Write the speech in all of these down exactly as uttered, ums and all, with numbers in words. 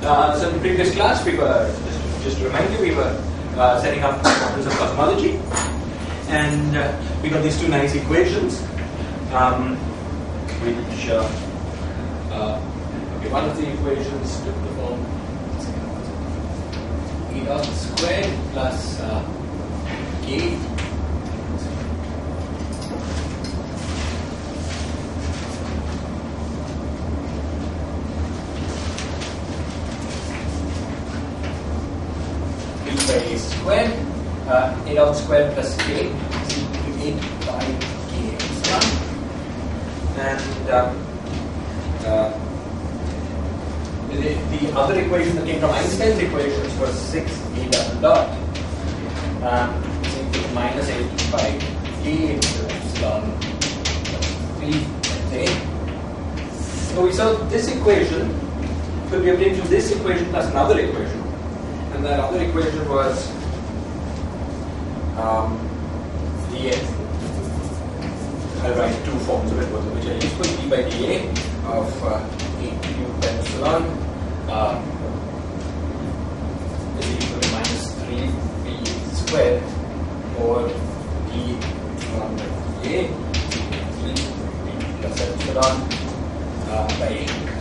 Uh, so in the previous class, we were, just, just to remind you, we were uh, setting up models of cosmology. And uh, we got these two nice equations, um, which, uh, uh, okay, one of the equations took the form E dot squared plus uh, K by A squared, uh, A dot squared plus K is equal to eight by K epsilon. And um, uh, the, the other equation that came from Einstein's equations was six A double dot um, is equal to minus eight by K epsilon three A. So we saw this equation could be obtained from this equation plus another equation. And that other equation was um, dA. I'll write two forms of it, which are useful. D by dA of uh, A cubed epsilon uh, is equal to minus three B squared or D epsilon by dA three B plus epsilon uh, by A.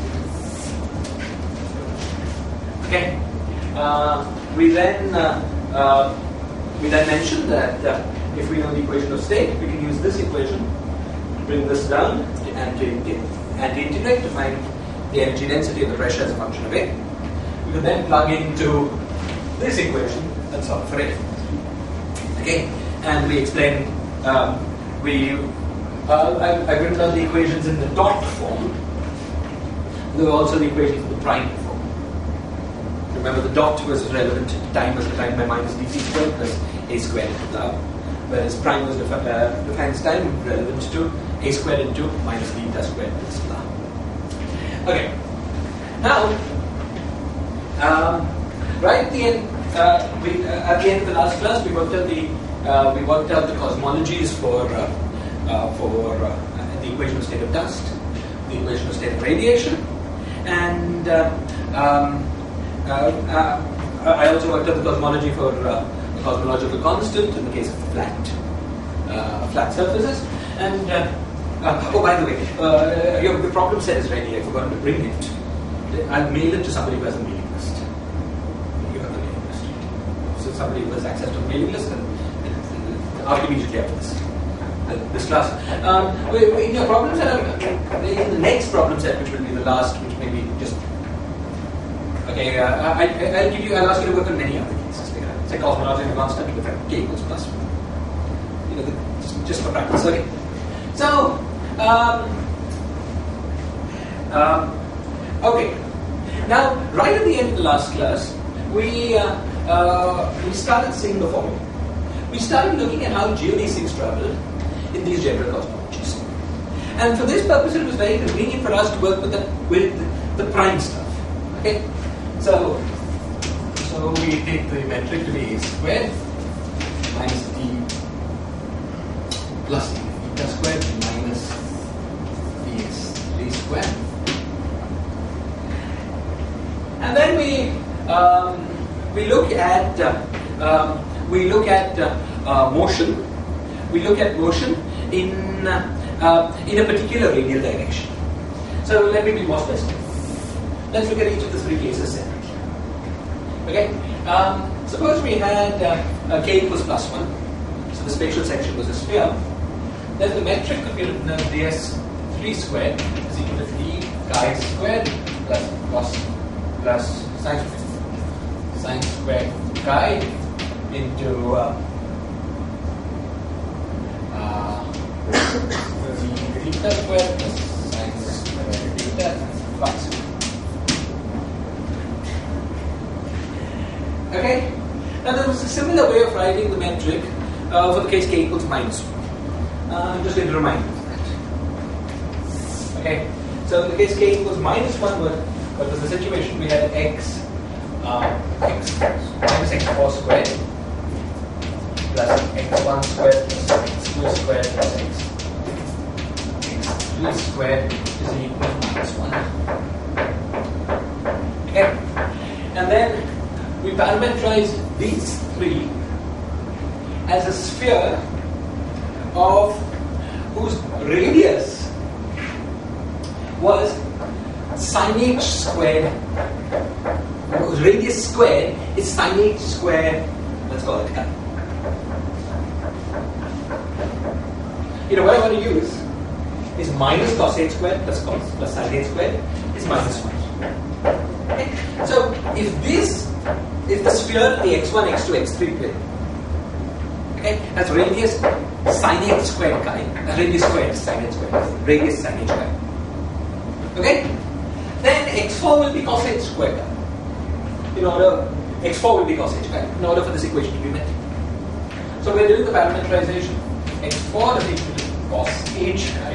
Okay. Uh, we then uh, uh, we then mentioned that uh, if we know the equation of state, we can use this equation to bring this down and to, and to integrate to find the energy density of the pressure as a function of A. We could then plug into this equation and solve for A. Okay, and we explained um, we uh, I, I've written down the equations in the dot form. There were also the equations in the prime form. Remember, the dot was relevant to time was defined by minus dc squared plus a squared into tau, whereas prime was defi uh, defines time relevant to a squared into minus theta squared plus tau. Okay, now um, right at the end, uh, we, uh, at the end of the last class, we worked out the uh, we worked out the cosmologies for uh, uh, for uh, the equation of state of dust, the equation of state of radiation, and uh, um, Uh, uh, I also worked out the cosmology for uh, the cosmological constant in the case of flat uh, flat surfaces. And uh, uh, oh, by the way, uh, your, the problem set is ready. I forgot to bring it. I'll mail it to somebody who has a mailing list. You have the mailing list. So somebody who has access to the mailing list, and I'll immediately after this uh, this class. Um, we, we, in your problem set, uh, in the next problem set, which will be the last, which may be just. Okay, uh, I, I'll give you. I'll ask you to work on many other cases. It's a cosmological constant with K equals plus one. You know, the, just, just for practice. Okay. So, um, um, okay. Now, right at the end of the last class, we uh, uh, we started seeing the following. We started looking at how geodesics travel in these general cosmologies, and for this purpose, it was very convenient for us to work with the with the prime stuff. Okay. So, so we take the metric to be a squared minus d plus d theta squared minus ds three squared, and then we um, we look at uh, um, we look at uh, uh, motion. We look at motion in uh, uh, in a particular radial direction. So let me be more specific. Let's look at each of the three cases separately. Okay, um, suppose we had uh, uh, k equals plus one, so the spatial section was a sphere. Then the metric could be written as ds three squared is equal to d chi squared plus cos plus sine sine squared chi into uh, uh, d theta squared plus sine squared theta plus. Okay, now there was a similar way of writing the metric uh, for the case k equals minus one. Uh, I'm just going to remind you of that. Okay, so in the case k equals minus one, what, what was the situation? We had x, uh, x minus x four squared plus x one squared plus x two squared plus x, x three squared is equal to minus one. Okay. and then we parameterize these three as a sphere of whose radius was sin h squared, whose radius squared is sin h squared, let's call it chi. You know, what I want to use is minus cos h squared plus cos plus sin h squared is minus one. Okay? So if this is the sphere the x one, x two, x three plane, okay, has radius sin h squared chi, uh, radius squared sin h squared, radius sin h chi. Okay? Then x four will be cos h squared chi. In order, x four will be cos h chi in order for this equation to be met. So we're doing the parameterization. x four is equal to cos h chi,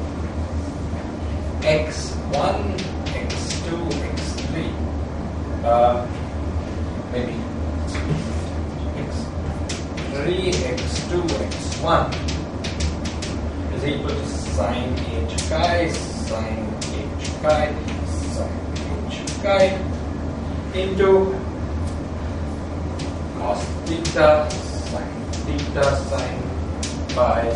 x one, x two, x three, uh, maybe x three, x two, x one is equal to sin h chi, sin h chi, sin h chi into cos theta, sin theta, sin phi.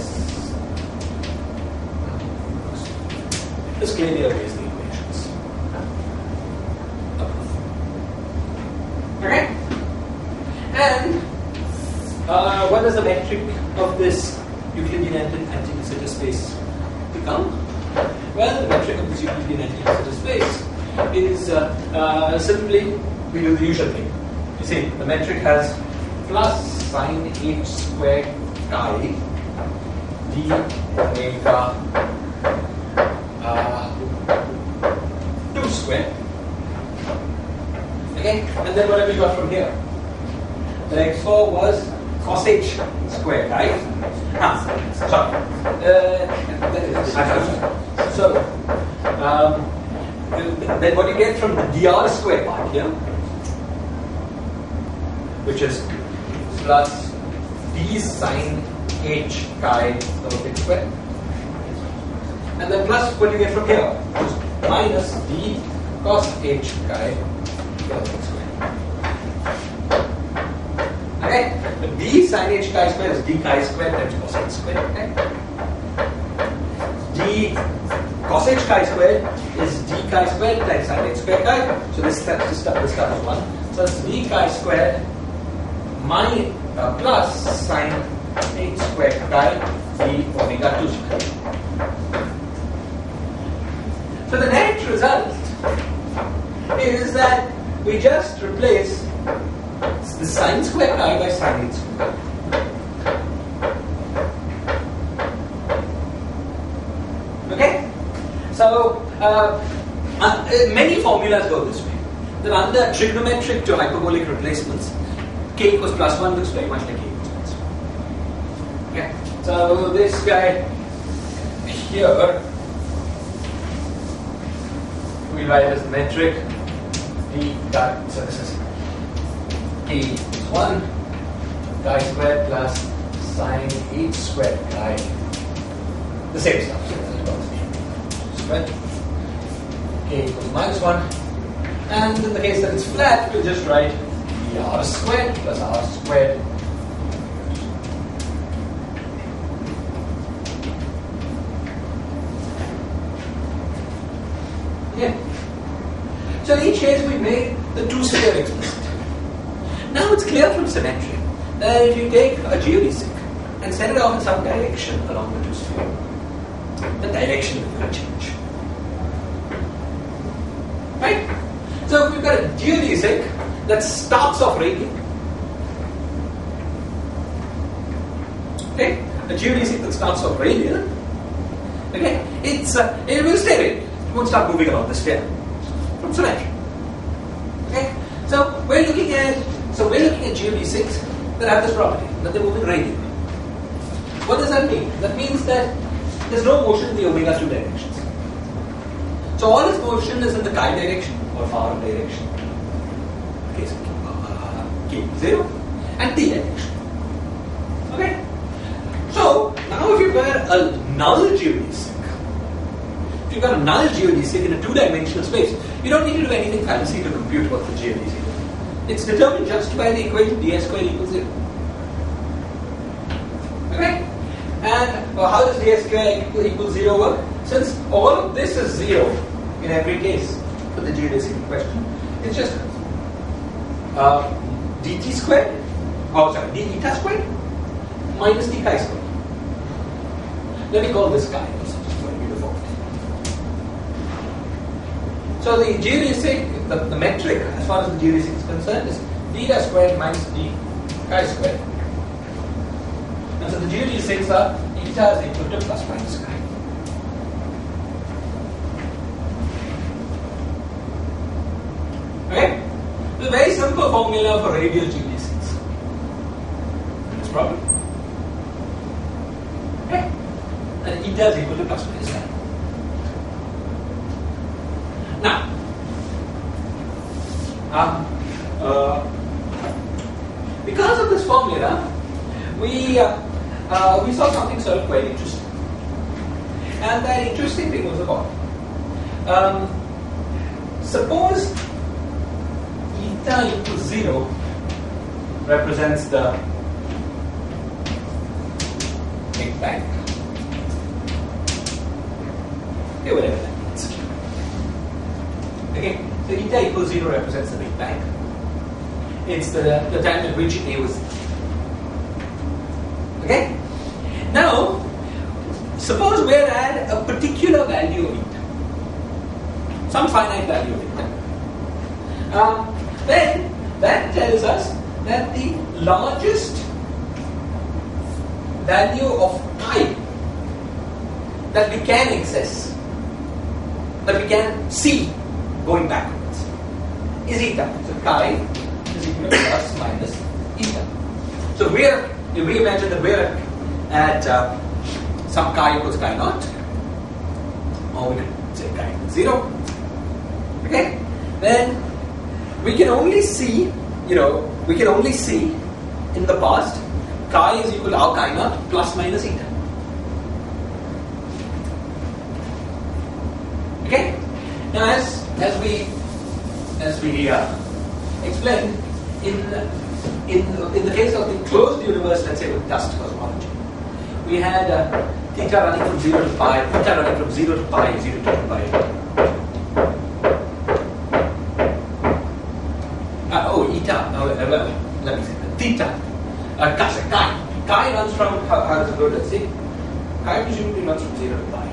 Just clearly erase the equations. Okay? And uh, what does the metric of this Euclidean anti de Sitter space become? Well, the metric of this Euclidean anti de Sitter space is uh, uh, simply, we do the usual thing. You see, the metric has plus sin h squared chi d omega uh, two squared. Okay, and then what have we got from here? The x four was cos h squared, right? Ah, sorry. Uh, so, um, then what you get from the dr squared part here, which is plus d sin h chi log squared, and then plus what you get from here, which is minus d cos h chi log squared. Okay, the d sin h chi squared is d chi squared times cos h squared. Okay, d cos h chi squared is d chi squared times sin h squared chi. So this stuff, this stuff, this stuff is one. So it's d chi squared minus uh, plus sin h squared chi d omega two squared. So the net result is that we just replace the sin squared chi by sin h squared. Okay? So, uh, uh, many formulas go this way. Then under trigonometric to hyperbolic replacements, k equals plus one looks very much like k equals plus one. Okay? So, this guy here, we write as metric d chi, so this is k equals one, chi squared plus sin h squared chi, the same stuff. Squared, k equals minus one, and in the case that it's flat, we'll just write r squared plus r squared yeah. So in each case we made the two sphere explicit. Now it's clear from symmetry that if you take a geodesic and send it off in some direction along the two sphere, the direction will change. Right? So if we've got a geodesic that starts off radial, okay, a geodesic that starts off radial, okay, it's uh, it will stay radial. It won't start moving along the sphere from symmetry. Okay, so we're looking at so we're looking at geodesics that have this property that they're moving radially. What does that mean? That means that there's no motion in the omega two directions. So all its motion is in the chi direction or far direction. Okay, so uh, k zero and t direction. Okay. So now if you were a null geodesic, if you you've got a null geodesic in a two-dimensional space, you don't need to do anything fancy to compute what the geodesic is. It's determined just by the equation ds squared equals zero. Okay? And well, how does ds squared equal, equal zero work? Since all of this is zero in every case for the geodesic question, it's just uh, dt squared, oh sorry, d eta squared minus d chi squared. Let me call this guy. So the geodesic, the, the metric as far as the geodesic is concerned is theta squared minus d chi squared. And so the geodesics are eta is equal to plus minus chi. Okay? It's a very simple formula for radial geodesics. This problem. Okay? And eta is equal to plus minus chi. Now, um, uh, because of this formula, we uh, uh, we saw something sort of quite interesting, and that interesting thing was about um, suppose eta equals zero represents the Big Bang. Okay, whatever that means. Okay, so eta equals zero represents the Big Bang. It's the, the time at which A was. Okay? Now, suppose we're at a particular value of eta, some finite value of eta. Um, then that tells us that the largest value of chi that we can access, that we can see going backwards, is eta. So chi is equal to plus minus eta. So we're, if we imagine that we're at uh, some chi equals chi naught, or we could say chi equals zero, okay, then we can only see, you know, we can only see in the past chi is equal to our chi naught plus minus eta. Okay? Now as as we as we uh, explained in in in the case of the closed universe, let's say with dust cosmology, we had uh, theta running from zero to pi, theta running from zero to pi, zero to two pi. Uh, oh, eta. Uh, well, let me say that. Theta. Uh, chi. Chi. Chi runs from how, how does it go? Let's see. Chi presumably runs from zero to pi.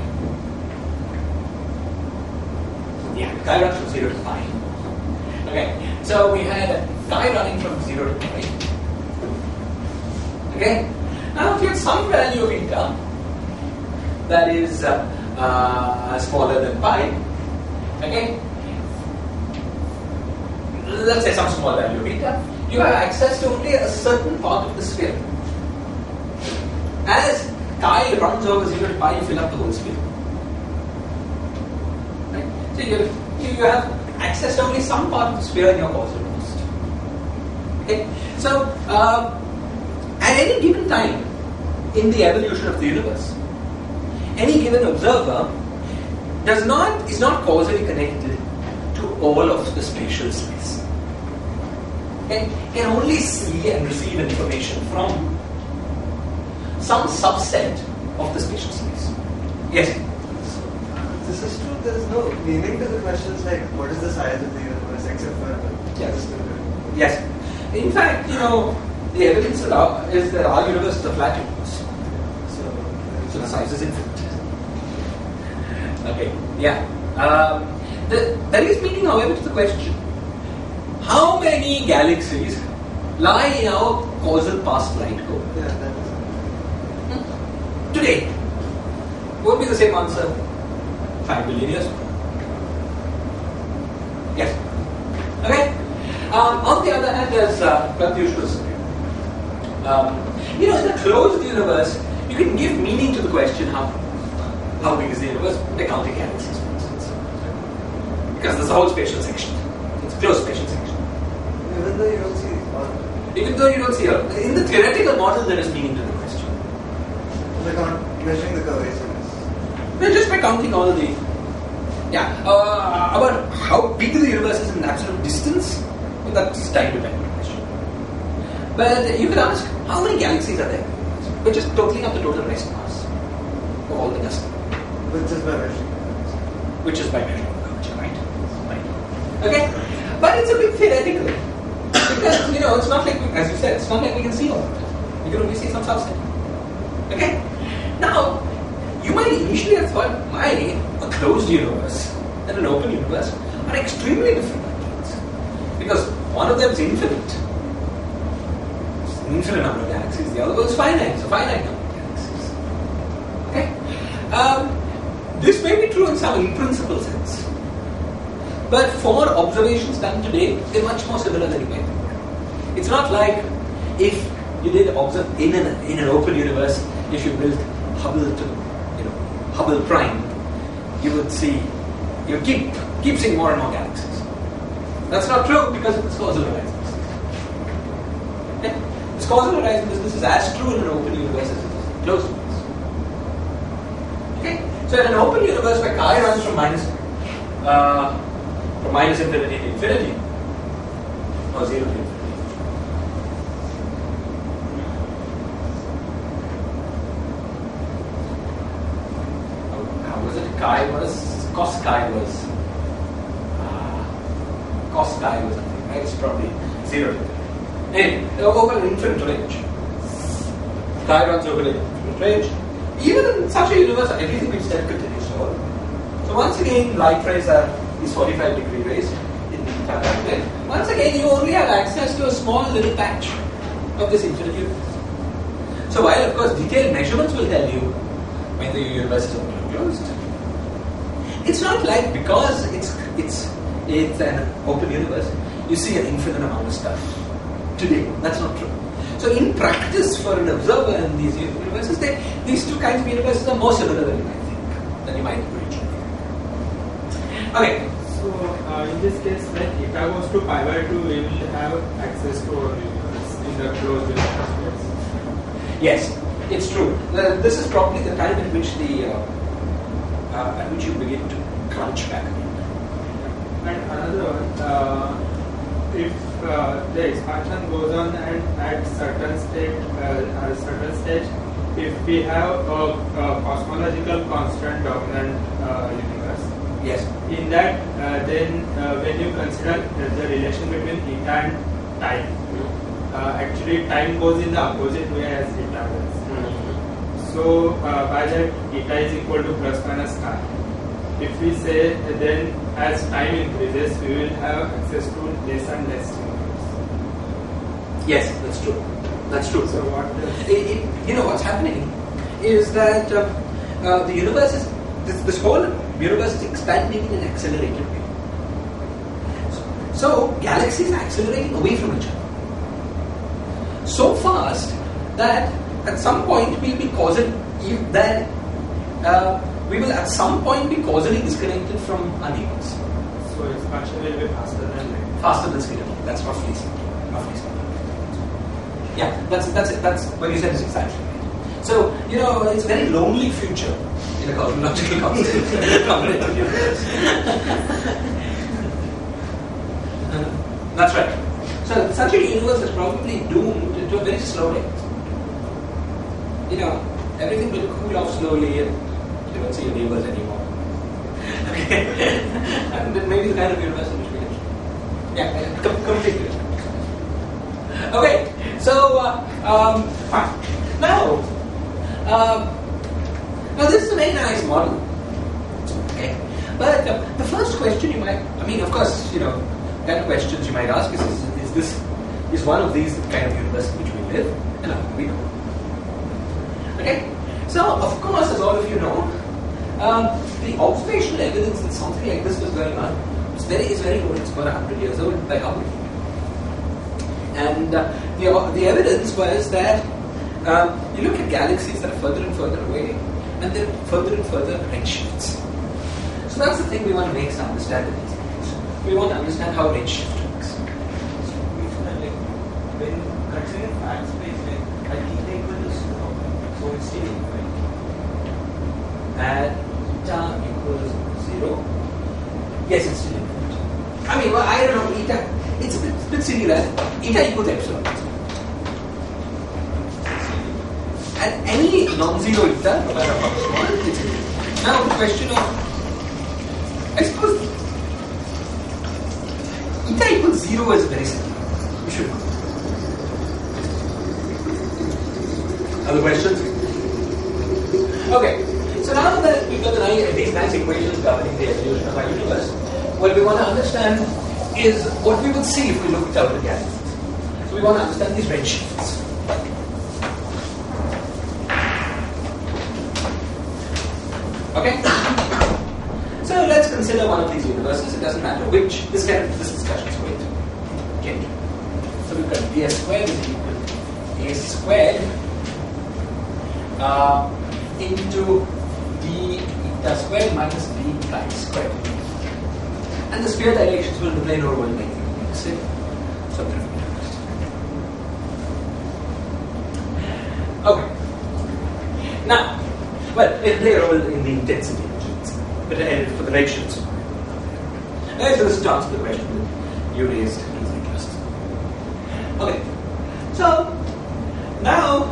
Yeah, chi runs from zero to pi. Okay, so we had chi running from zero to pi. Okay, now if you have some value of eta that is uh, uh, smaller than pi, okay, let's say some small value of eta, you have access to only a certain part of the sphere. As chi runs over zero to pi, you fill up the whole sphere. Right? So you you have access to only some part of the sphere in your causal velocity. Okay? So, um, at any given time in the evolution of the universe, any given observer does not is not causally connected to all of the spatial space. Okay? Can only see and receive information from some subset of the spatial space. Yes? This is true, there is no meaning to the questions like what is the size of the universe except for yes. Yes. In fact, you know, the evidence is that our universe is a flat universe. So, so the size is infinite. Okay, yeah. Um, the, there is meaning, however, to the question. How many galaxies lie in our causal past light code? Yeah, that is hmm? Today, won't be the same answer five billion years. Yes. Okay. Um, on the other hand, there's uh, Confucius. Um, you know, in the closed universe, you can give meaning to the question how how big is the universe by counting galaxies, for instance. Because there's a whole spatial section. It's a closed spatial section. even though you don't see all. Even though you don't see all. In the theoretical model, there is meaning to the question. Like on measuring the curvaceous. Well, just by counting all the Yeah, uh, about how big the universe is in absolute distance, well, that's time dependent question. But you could ask, how many galaxies are there? We're just totaling up the total rest mass of all the dust. Which is by measuring. Which is by measuring the curvature, right? Right. Okay? But it's a bit theoretical. Because, you know, it's not like, as you said, it's not like we can see all of it. We can only see some subset. Okay? Now, you might initially have thought, my, a closed universe and an open universe are extremely different ideas. Because one of them is infinite. It's an infinite number of galaxies. The other one is finite. It's a finite number of galaxies. Okay? Um, this may be true in some in-principle sense. But for observations done today, they're much more similar than you might think. It's not like if you did observe in an, in an open universe, if you built Hubble to, you know, Hubble prime, you would see, you would keep, keep seeing more and more galaxies. That's not true because of this causal horizon business. Okay? This causal horizon business is as true in an open universe as it is in a closed universe. Okay? So in an open universe where chi runs from minus uh, from minus infinity to infinity, or zero to infinity. How was it? Chi was, cos chi was, uh, cos chi was something, right? It's probably zero to infinity. Anyway, over an infinite range. Chi runs over an infinite range. Even in such a universe, everything we've said continues to hold. So once again, light rays are these forty-five degree rays in the entire plane. Once again, you only have access to a small little patch of this infinite universe. So while of course detailed measurements will tell you when the universe is open or closed, it's not like because it's it's it's an open universe, you see an infinite amount of stuff today. That's not true. So in practice, for an observer in these universes, they, these two kinds of universes are more similar than you might think, than you might originally. Okay. So uh, in this case, when eta goes to pi by two, we will have access to our universe in the closed universe. Yes, it's true. Uh, this is probably the time at which the uh, uh, at which you begin to crunch back again. And another one, uh, if uh, the expansion goes on and at certain state, uh, at a certain stage, if we have a, a cosmological constant dominant uh, universe, yes, in that uh, then uh, when you consider the relation between eta and time, uh, actually time goes in the opposite way as eta does. Mm-hmm. So uh, by that eta is equal to plus minus chi. If we say then as time increases, we will have access to less and less universe. Yes, that's true. That's true. So what does It, it, you know what's happening is that uh, uh, the universe is this, this whole universe is expanding in an accelerated way. So, so galaxies are accelerating away from each other so fast that at some point we'll be causal that uh, we will at some point be causally disconnected from our neighbors. so expansion will be faster than light? Faster than speed of light. That's roughly speaking. Roughly speaking. Yeah, that's that's it. That's what you said is exactly right. So you know, it's a very lonely future in a cosmological constant combinatorial universe. That's right. So such a universe is probably doomed to a very slow death. You know, everything will cool off slowly, and you won't see your neighbors anymore. Okay, and then maybe the kind of universe in which we live. Yeah, com- completely. Okay, so uh, um, fine. Now, um, now this is a very nice model. Okay, but uh, the first question you might, I mean, of course, you know, kind of questions you might ask is: Is, is this is one of these the kind of universe in which we live? And uh, we know. Okay, so of course, as all of you know, um, the observational evidence that something like this was going on is very is very old. It's about a hundred years old by Hubble. And uh, the, the evidence was that um, you look at galaxies that are further and further away, and they're further and further redshifts. So that's the thing we want to make some understand of these things. We want to understand how redshift works. So like when considering flat space, like at eta equal to zero, so it's still infinite. At eta equals zero. Yes, it's still infinite. I mean, well, I don't know, eta, it's a bit, it's a bit silly that eta equals epsilon. At any non-zero eta, no matter how small, it's infinite. Now the question of, I suppose, eta equals zero is very simple. You should know. Other questions? Okay, so now that we've got the nice, these nice equations governing the evolution of our universe, what we want to understand is what we will see if we looked out the galaxies. So we want to understand these redshifts. Okay? So let's consider one of these universes. It doesn't matter which. This kind of this discussion is going to get. So we've got d squared is equal to a squared uh, into d eta squared minus d chi squared. And the sphere dilations will plane over one length. So, so okay. Now, well, they play a role in the intensity engines, but uh, for the redshifts. Now, so this is to answer the question that you raised in interest. Okay. So now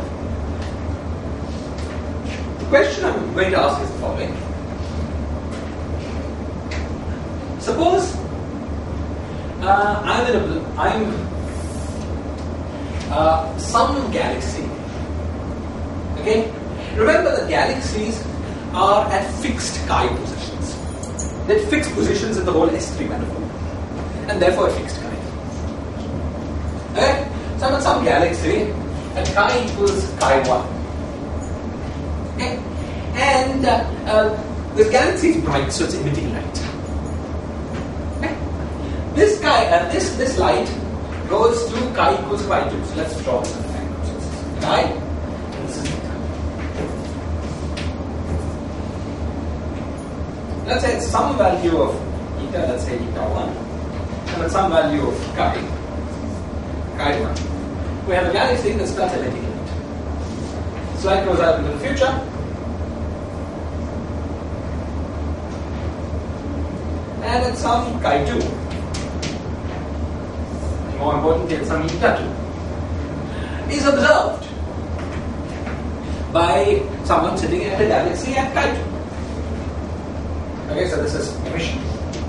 the question I'm going to ask is the following. Suppose uh, I'm in a I'm uh, some galaxy. Okay, remember that galaxies are at fixed chi positions. They're fixed positions in the whole S three manifold, and therefore a fixed chi. Okay, so I'm at some galaxy at chi equals chi one. Okay, and uh, uh, this galaxy is bright, so it's emitting light. This guy, uh, this this light goes to chi equals chi two. So let's draw this in the diagram. So this is chi, and this is eta. Let's say it's some value of eta. Let's say eta one, and at some value of chi, chi one. We have a galaxy that starts emitting light. So light goes out into the future. And at some chi two. More importantly, at some eta two, is observed by someone sitting at a galaxy at chi two. Okay, so this is emission,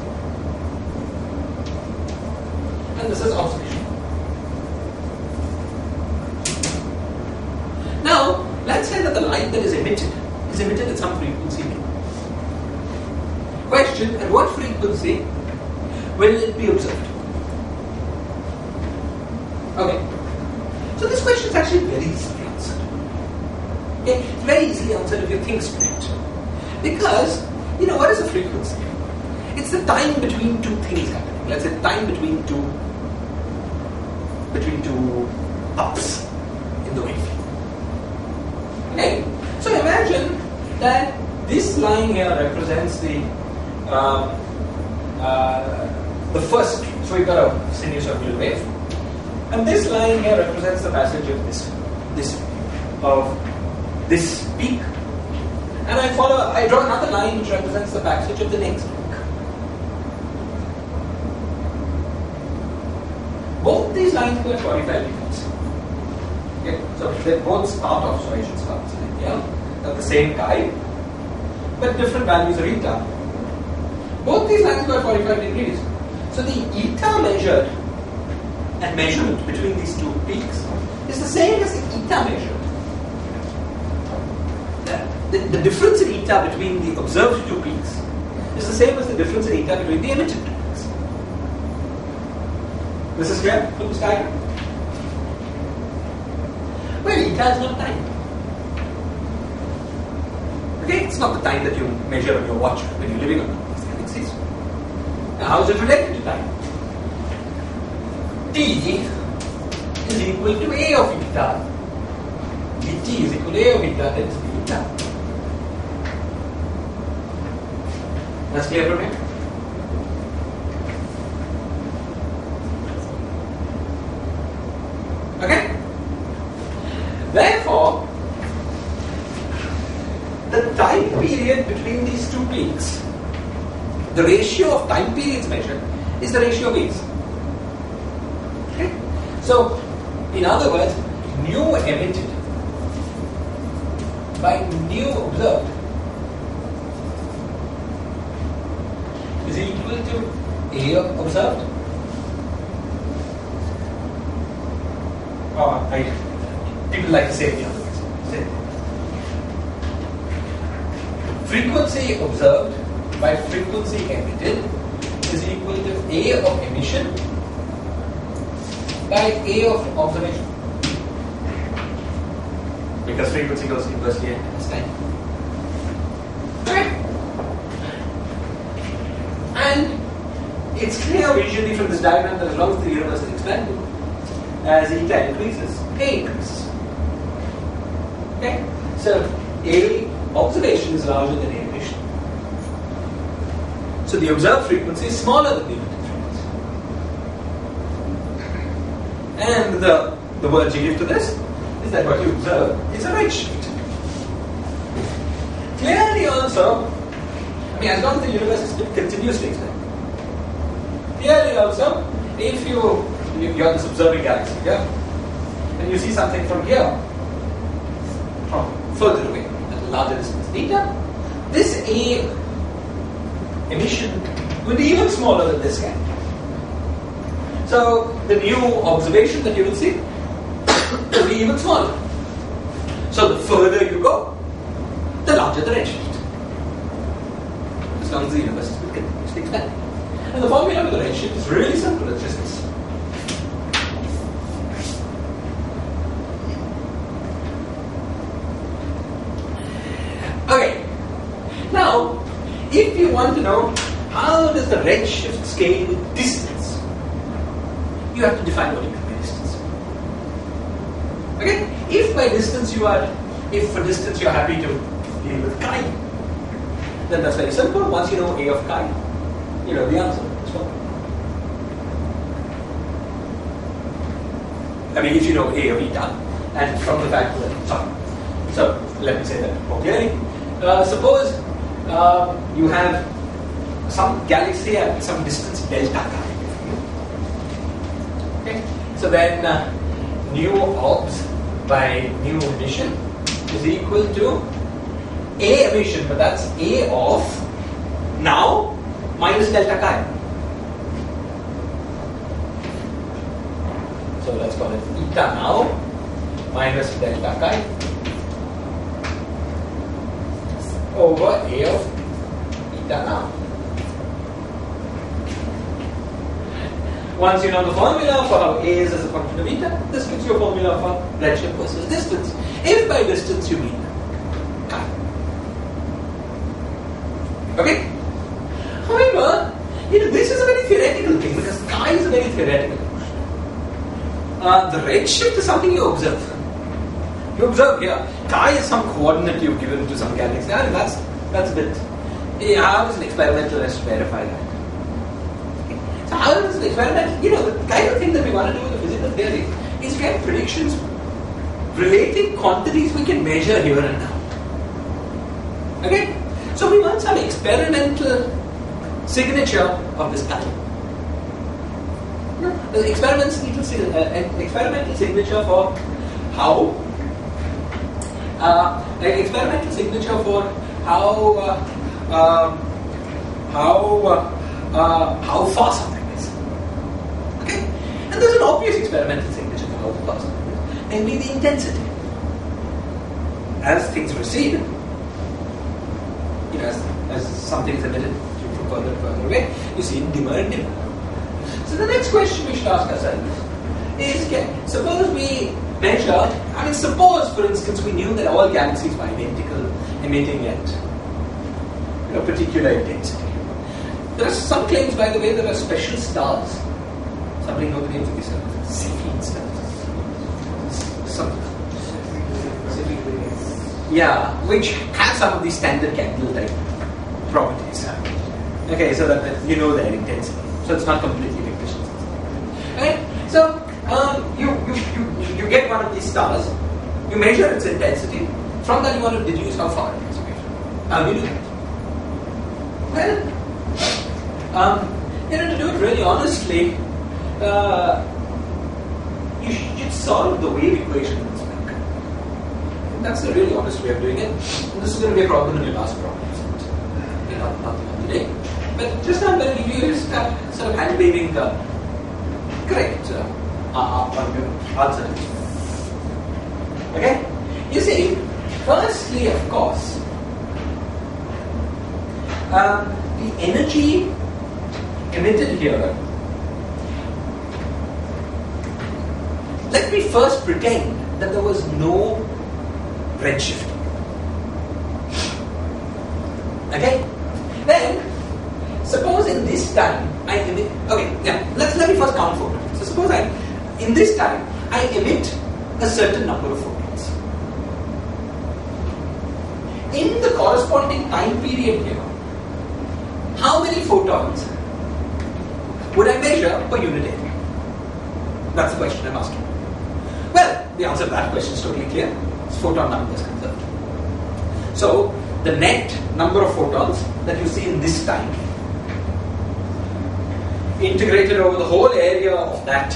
and this is observation. Now, let's say that the light that is emitted is emitted at some frequency. Question: at what frequency will it be observed? Okay, so this question is actually very easily answered. Okay, it's very easily answered if you think straight. Because, you know, what is a frequency? It's the time between two things happening. Let's say time between two between two ups in the wavefield. Okay, so imagine that this line here represents the uh, uh, the first. So we've got a sinusoidal wave. And this line here represents the passage of this, this, of this peak. And I follow, I draw another line which represents the passage of the next peak. Both these lines go at forty-five degrees. Okay, so they're both part of Schweizer's line, yeah, at the same chi, but different values of eta. Both these lines go at forty-five degrees. So the eta measured and measurement between these two peaks is the same as the eta measured. The, the, the difference in eta between the observed two peaks is the same as the difference in eta between the emitted two peaks. This is clear from this diagram? Well, eta is not time. Okay, it's not the time that you measure on your watch when you're living on these galaxies. Now, how is it related to time? T is equal to A of eta. Dt is equal to A of eta, that is the eta. That's clear from here? Okay? Therefore, the time period between these two peaks, the ratio of time periods measured is the ratio of A's. Okay? So, in other words, nu emitted by nu observed is equal to A observed. Oh, I, people like to say the other ways. Say frequency observed by frequency emitted is equal to A of emission by A of observation. Because frequency goes inversely against time. Okay. And it's clear visually from this diagram that as long as the universe is expanding, as eta increases, A increases. Okay? So A observation is larger than A emission. So the observed frequency is smaller than the emitted frequency. And the, the word you give to this is that what you observe is a redshift. Clearly also, I mean, as long as the universe is continuously expanding. Clearly also, if you, you you are this observing galaxy here, and you see something from here, from further away, at a larger distance, theta, this A emission will be even smaller than this guy. So the new observation that you will see will be even smaller. So the further you go, the larger the redshift. As long as the universe is continuously expanding. And the formula for the redshift is really simple, it's just this. Okay. Now, if you want to know how does the redshift scale with distance, you have to define what you mean by distance. Okay? If by distance you are, if for distance you are happy to deal with chi, then that's very simple. Once you know A of chi, you know the answer as well. I mean, if you know A of eta, and from the fact that, sorry, so let me say that more clearly. Uh, suppose uh, you have some galaxy at some distance delta chi. Okay, so then uh, nu obs by nu emission is equal to A emission, but that's A of now minus delta chi. So let's call it eta now minus delta chi over A of eta now. Once you know the formula for how A is as a function of eta, this gives you a formula for redshift versus distance. If by distance you mean chi. Okay? However, you know, this is a very theoretical thing because chi is a very theoretical notion. Uh, the redshift is something you observe. You observe here, chi is some coordinate you've given to some galaxy. I mean, that's, that's a bit. Yeah, how does an experimentalist verify that? So how does an experiment, you know, the kind of thing that we want to do with the physical theory is get predictions relating quantities we can measure here and now. Okay? So we want some experimental signature of this pattern. No, the experimental, uh, an experimental signature for how, uh, an experimental signature for how, uh, um, how, uh, uh, how far something is. Okay? And there's an obvious experimental signature for how far something is, namely the intensity. As things recede, you know, as, as something is emitted from further and further away, you see it dimmer and dimmer. So the next question we should ask ourselves is, okay, suppose we measure, I mean, suppose, for instance, we knew that all galaxies were identical, emitting at, you know, particular intensity. There are some claims, by the way, there are special stars. Somebody know the names of these stars? Cepheid stars. Some. Yeah, which have some of these standard candle type properties. Okay, so that, that you know their intensity. So it's not completely fictitious. Right? So um, you, you, you, you get one of these stars, you measure its intensity, from that you want to deduce how far it is away. How do you do that? Well, Um, you know, to do it really honestly, uh, you should solve the wave equation in this bank. That's the really honest way of doing it. And this is going to be a problem in your last problem. You know, not, not today. But just now I'm going to give you this uh, sort of hand-waving uh, correct uh, uh, uh, answer. Okay? You see, firstly, of course, um, the energy emitted here, let me first pretend that there was no redshift. Okay? Then, suppose in this time I emit. Okay, yeah. Let's let me first count photons. So suppose I, in this time, I emit a certain number of photons. In the corresponding time period here, how many photons would I measure per unit area? That's the question I'm asking. Well, the answer to that question is totally clear. It's photon number is conserved. So, the net number of photons that you see in this time, integrated over the whole area of that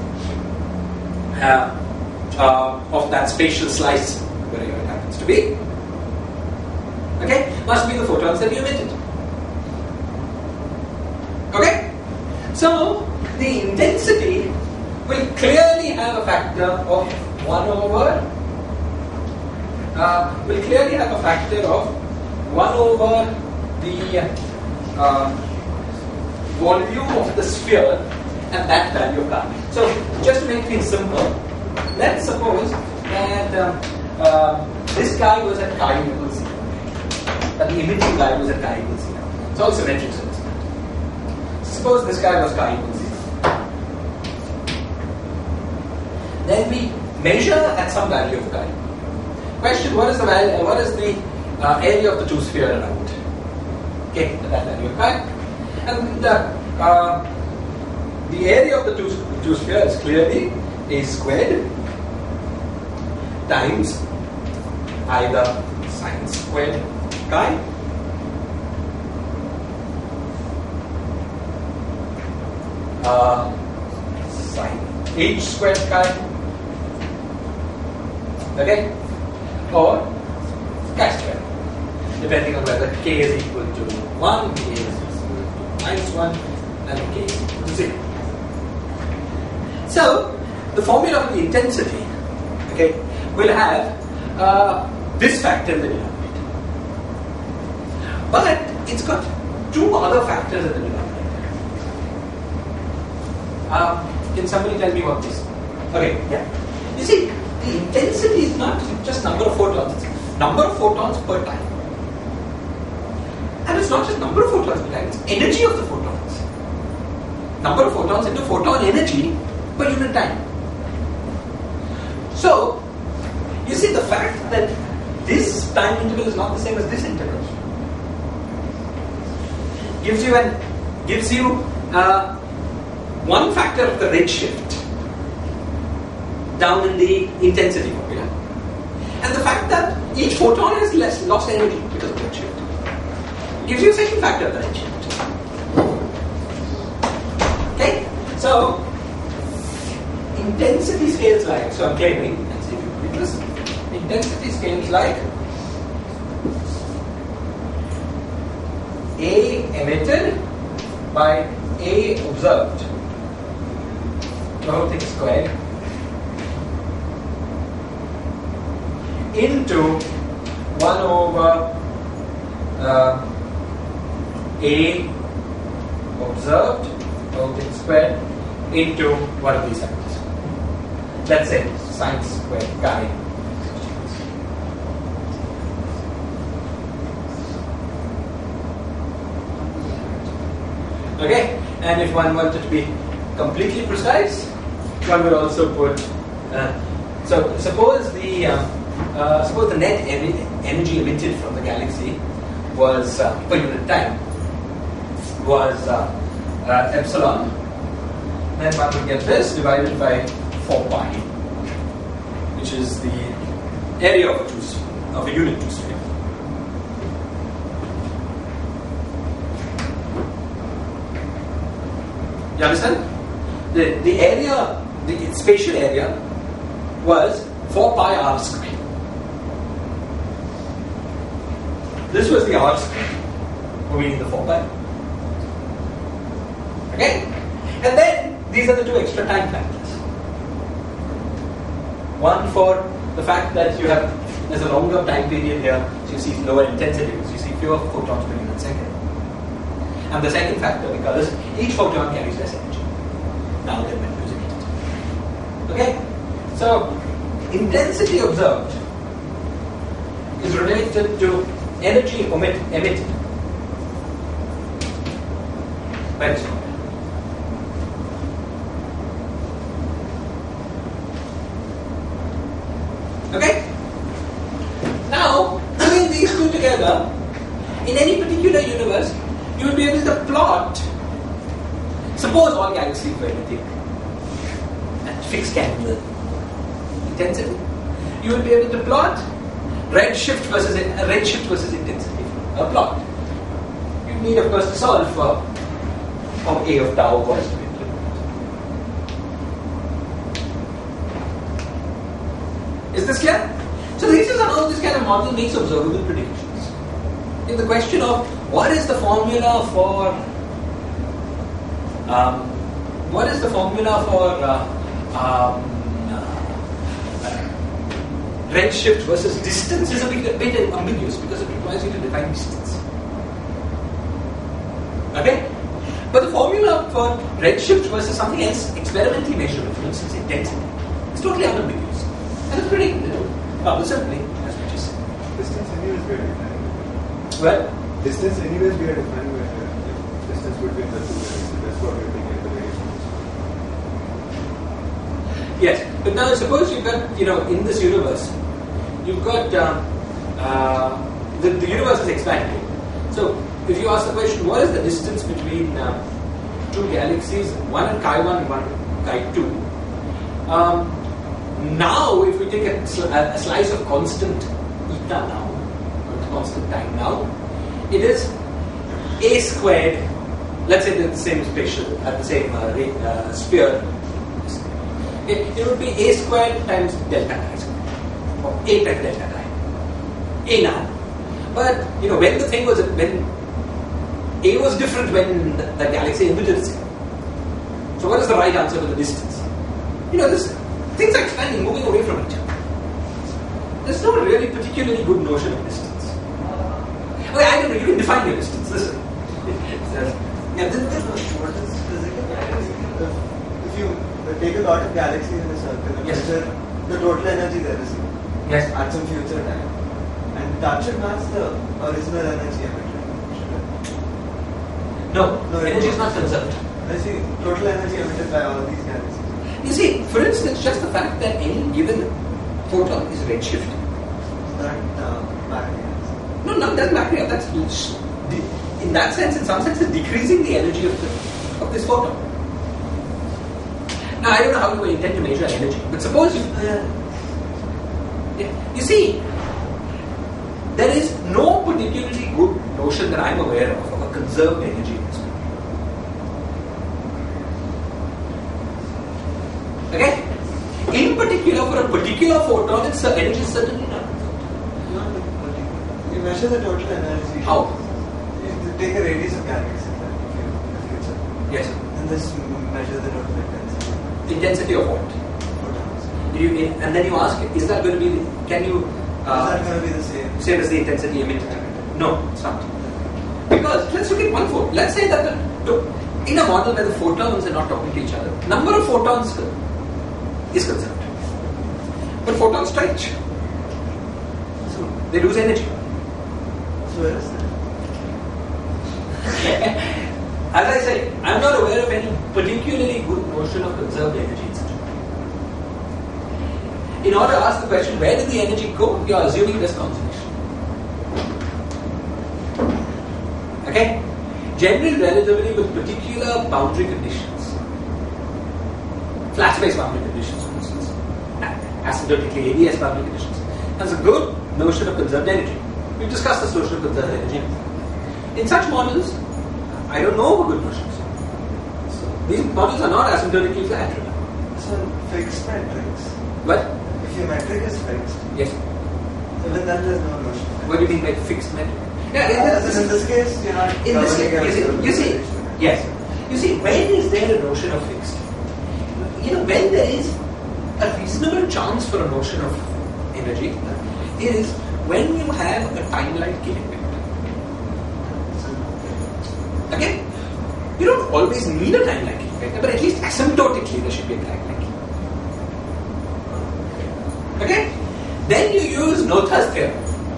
uh, uh, of that spatial slice, wherever it happens to be, okay, must be the photons that you emitted. Okay? So, the intensity will clearly have a factor of one over, uh, will clearly have a factor of one over the uh, volume of the sphere and that value of chi. So, just to make things simple, let's suppose that uh, uh, this guy was at chi equals zero, that the emitting guy was at chi equals zero. It's all symmetric, so it's not. Suppose this guy was chi equals zero. Then we measure at some value of chi. Question: what is the value? What is the uh, area of the two sphere around? Okay, at that value of chi, and uh, uh, the area of the two two sphere is clearly a squared times either sine squared chi uh, sine h squared chi. Okay, or chi square, depending on whether k is equal to one, k is equal to minus one, and k is equal to zero. So, the formula for the intensity, okay, will have uh, this factor in the denominator. But it's got two other factors in the denominator. Uh, can somebody tell me what this is? Okay, yeah. You see, the intensity is not just number of photons, it's number of photons per time. And it's not just number of photons per time, it's energy of the photons. Number of photons into photon energy per unit time. So, you see the fact that this time interval is not the same as this interval gives you an gives you uh, one factor of the redshift down in the intensity formula, and the fact that each photon has less lost energy because of redshift gives you a second factor of the redshift. Okay, so intensity scales like, so I'm claiming, let's see if you read this, intensity scales like A emitted by A observed, the whole thing squared, into one over uh, A observed, the whole thing squared, into one of these factors. Let's say sine squared chi. Okay, and if one wanted to be completely precise, one would also put. Uh, so suppose the uh, uh, suppose the net em- energy emitted from the galaxy was uh, per unit time was uh, uh, epsilon. Then one would get this divided by four pi, which is the area of a two of a unit two sphere. You understand? The, the area, the spatial area was four pi r square. This was the r square, moving in the four pi. Okay? And then these are the two extra time factors. One for the fact that you have, there's a longer time period here, so you see lower intensity, so you see fewer photons per unit second. And the second factor, because each photon carries less energy. Now then when using it. Okay? So, intensity observed is related to energy emit, emitted by this photon. Okay? Now, putting these two together, in any particular universe, you will be able to plot, suppose all galaxies were anything at fixed angular intensity, you will be able to plot redshift versus uh, redshift versus intensity, a plot. You need, of course, to solve for from A of tau was to implement. Is this clear? So this is how this kind of model makes observable predictions. In the question of what is the formula for um, what is the formula for uh, um, uh, redshift versus distance is a bit, a bit ambiguous because it requires you to define distance. Okay? But the formula for redshift versus something else experimentally measurable, for instance intensity, is totally unambiguous. And it's pretty, you know, publicly, as we just said. Distance anyways we are defining. Well, Distance anyways we are defining with uh, distance between the two galaxies. That's what we're taking into the yes, but now suppose you've got, you know, in this universe, you've got, uh, uh, the, the universe is expanding. So, if you ask the question, what is the distance between uh, two galaxies, one at chi one and one at chi two? Um, now, if we take a, a slice of constant eta now, constant time now, it is a squared, let's say the same spatial, at the same uh, rate, uh, sphere. It, it would be a squared times delta chi squared, or a times delta chi. A now. But, you know, when the thing was, when A was different when the, the galaxy emitted itself. So what is the right answer to the distance? You know, this, things are expanding, moving away from each other. There's no really particularly good notion of distance. Okay, I don't know, you can define your distance. Listen. Yeah, this is what is physical galaxy. If you take a lot of galaxies in a circle and Yes. measure the total energy there is Yes. at some future time, and that should match the original energy emitted. No, No, it energy is won't. not conserved. I see total energy emitted by all these galaxies. You see, for instance, just the fact that any given photon is redshift. That uh, matters. No, no, doesn't matter. That's in that sense, in some sense, it's decreasing the energy of the of this photon. Now, I don't know how you intend to measure energy, but suppose you, Yeah. yeah, you see, there is no particularly good notion that I'm aware of of a conserved energy in this world. Okay? In particular, for a particular photon, its energy is certainly not conserved. Not particular. You measure the total energy. How? You take a radius of galaxies in the future, Yes. and just measure the total intensity. Intensity of what? Photons. You, and then you ask, is that going to be, can you, Is uh, that going to be the same? same as the intensity emitted? No, it's not. Because, let's look at one photon. Let's say that the, look, in a model where the photons are not talking to each other, number of photons is conserved. But photons stretch. So, they lose energy. So where is that? As I say, I'm not aware of any particularly good notion of conserved energy in such a way. In order to ask the question, where did the energy go? You're assuming there's conservation. Okay? General relativity with particular boundary conditions. Flat space boundary conditions, for instance. Asymptotically A D S boundary conditions. Has a good notion of conserved energy. We've discussed this notion of conserved energy. In such models, I don't know of a good notion. So, These models are not asymptotically flat. So fixed metrics. But If your metric is fixed, yes, even then there's no notion. what do you mean by fixed metric? Yeah, in As this, in this case, you're not in this governing case, you yourself see, you see, with yes, you see, when is there a notion of fixed? You know, when there is a reasonable chance for a notion of energy, is when you have a timeline killing vector. Okay? You don't always need a timeline killing vector, but at least asymptotically there should be a timeline killing vector. Okay? Then you use Noether's theorem.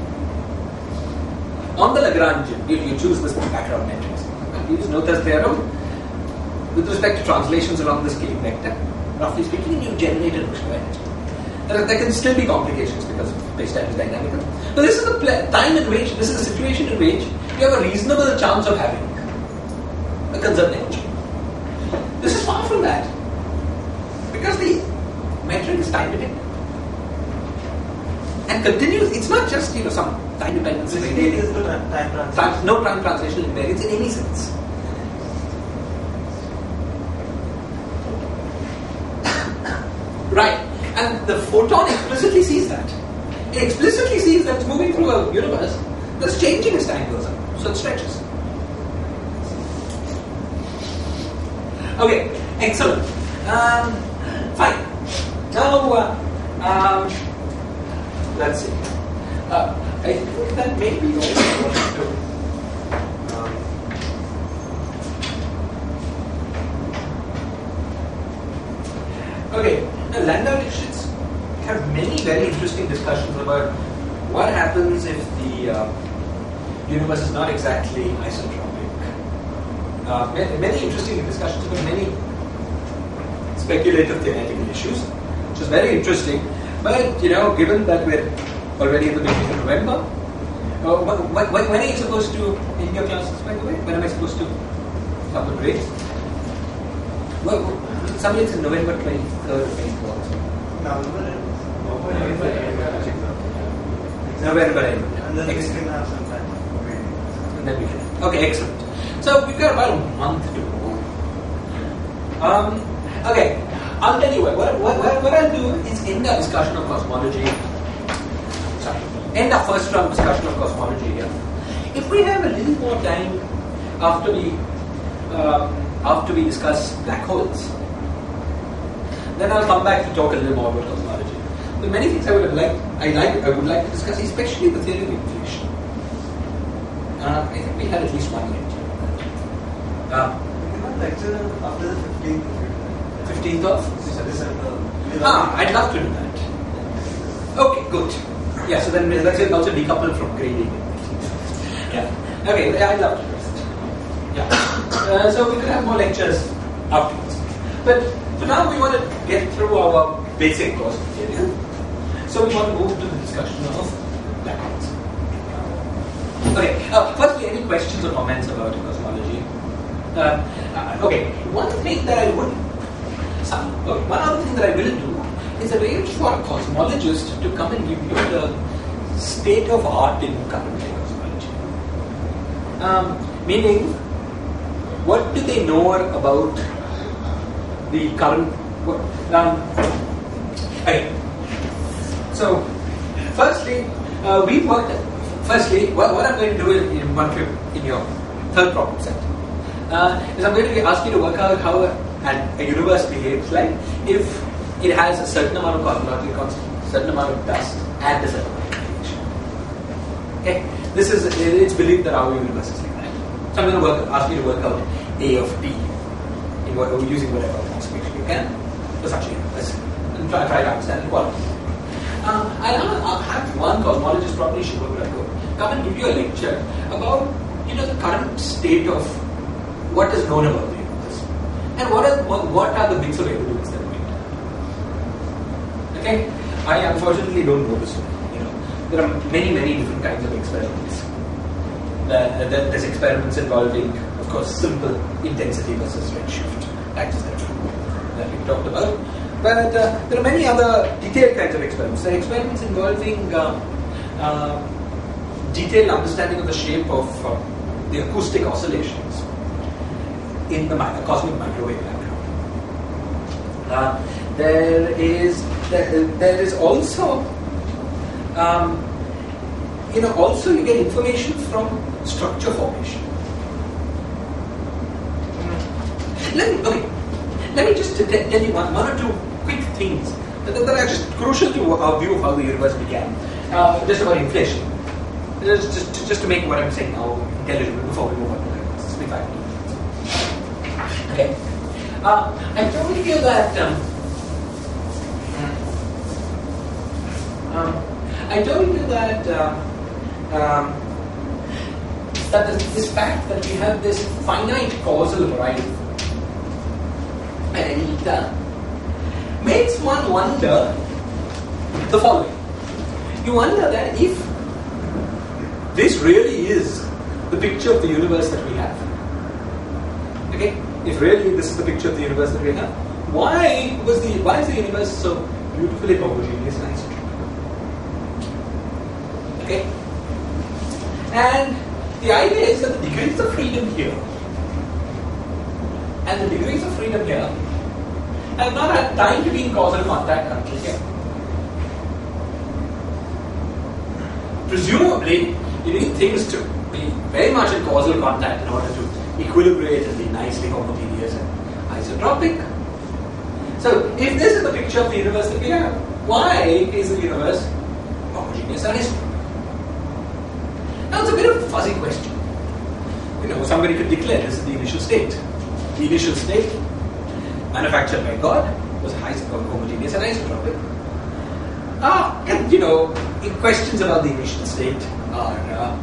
On the Lagrangian, you, you choose this background matrix. You use Noether's theorem with respect to translations along the scaling vector. Roughly speaking, you generate a notion of energy. There, there can still be complications because space-time is dynamical. But this is the pl- time in which, this is a situation in which you have a reasonable chance of having a conserved energy. This is far from that. Because the metric is time dependent. And continues, it's not just, you know, some time dependence. This is the time translation. Trans- no time translational invariance in any sense. Right. And the photon explicitly sees that. It explicitly sees that it's moving through a universe that's changing as time goes on. So it stretches. Okay, excellent. Um, fine. Now, uh, um, let's see. Uh, I think that maybe all I want to do. Um, okay, now Landau-Lifshitz have many very interesting discussions about what happens if the uh, universe is not exactly isotropic. Uh, many, many interesting discussions about many speculative theoretical issues, which is very interesting. But, you know, given that we're already at the beginning of November, uh, when, when, when are you supposed to end your classes, by the way? When am I supposed to come to grades? Well, somebody said November twenty-third or twenty-fourth. November ends. November end, I think so. November end. And then we Excellent. can have some time. And then we can. Okay, excellent. So we've got about a month to go. Um, okay, I'll tell you what. What, what, what I'll do is end our discussion of cosmology. Sorry, end our first round discussion of cosmology here. If we have a little more time after we uh, after we discuss black holes, then I'll come back to talk a little more about cosmology. There are many things I would have liked. I like. I would like to discuss, especially the theory of inflation. Uh, I think we had at least one lecture. Uh, We can have lecture after the fifteenth. fifteenth of? December. Ah, I'd love to do that. Okay, good. Yeah, so then let's say also decouple from grading. Yeah. Okay, yeah, I'd love to do that. Yeah. Uh, so we could have more lectures afterwards. But for now, we want to get through our basic course material. So we want to move to the discussion of black holes. Okay, uh, firstly, any questions or comments about cosmology? Uh, uh, okay, one thing that I would, some, okay, one other thing that I will do is arrange for a cosmologist to come and give you the state of art in current day cosmology. Um, meaning, what do they know about the current? What, um, okay. So, firstly, uh, we worked. Firstly, what, what I'm going to do in, in one trip in your third problem set uh, is I'm going to ask you to work out how a, a universe behaves like if it has a certain amount of cosmological constant, certain amount of dust, and a certain amount of radiation. Okay, this is it's believed that our universe is like that. So I'm going to work, ask you to work out A of D in what, using whatever approximation you can for such a universe and try, try to understand the quality. Uh, I'll, I'll have one cosmologist, probably Shiva Gurako, come and give you a lecture about, you know, the current state of what is known about the universe and what are what, what are the bits of evidence that we have. Okay, I unfortunately don't know this one. You know, there are many many different kinds of experiments. Uh, there's experiments involving, of course, simple intensity versus redshift, that is the that we talked about. But uh, there are many other detailed kinds of experiments. There are experiments involving uh, uh, detailed understanding of the shape of uh, the acoustic oscillations in the mi- cosmic microwave laboratory. Uh, there is there, there is also um, you know also you get information from structure formation. Let me okay. Let me just t- tell you one, one or two quick things that, that are just crucial to our view of how the universe began. Uh, just about inflation. Just, just, just to make what I'm saying now intelligible before we move on to the next five minutes. Okay. Uh, I told you that. Um, um, I told you that um, um, that this, this fact that we have this finite causal horizon. And uh, makes one wonder the following. You wonder that if this really is the picture of the universe that we have, okay? If really this is the picture of the universe that we have, why was the why is the universe so beautifully homogeneous and isotropic? Okay? And the idea is that the degrees of freedom here and the degrees of freedom here have not had time to be in causal contact until here. Presumably, you need things to be very much in causal contact in order to equilibrate and be nicely homogeneous and isotropic. So, if this is the picture of the universe that we have, why is the universe homogeneous and isotropic? Now, it's a bit of a fuzzy question. You know, somebody could declare this is the initial state. The initial state, manufactured by God, was homogeneous and isotropic. Ah, and you know, questions about the initial state are uh,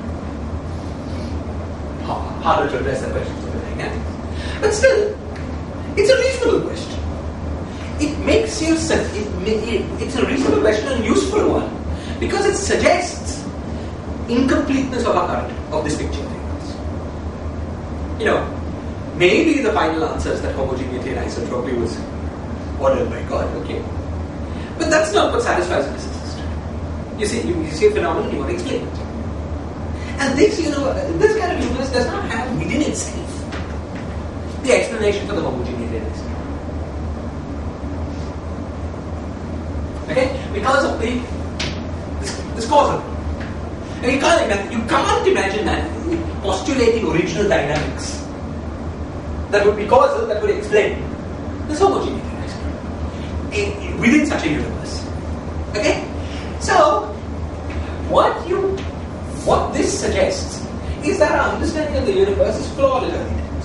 harder to address than questions of the dynamics. But still, it's a reasonable question. It makes you it, it, it's a reasonable question and a useful one because it suggests incompleteness of our current of this picture of the universe. You know, maybe the final answer is that homogeneity and isotropy was ordered by God, okay. But that's not what satisfies a physicist. You see, you, you see a phenomenon, you want to explain it. And this, you know, this kind of universe does not have within itself the explanation for the homogeneity and isotropy. Okay? Because of the this, this causal. And you can't imagine, you can't imagine that postulating original dynamics that would be causal, that would explain this homogeneity in, in, within such a universe. Okay? So, what you, what this suggests is that our understanding of the universe is flawed at early times.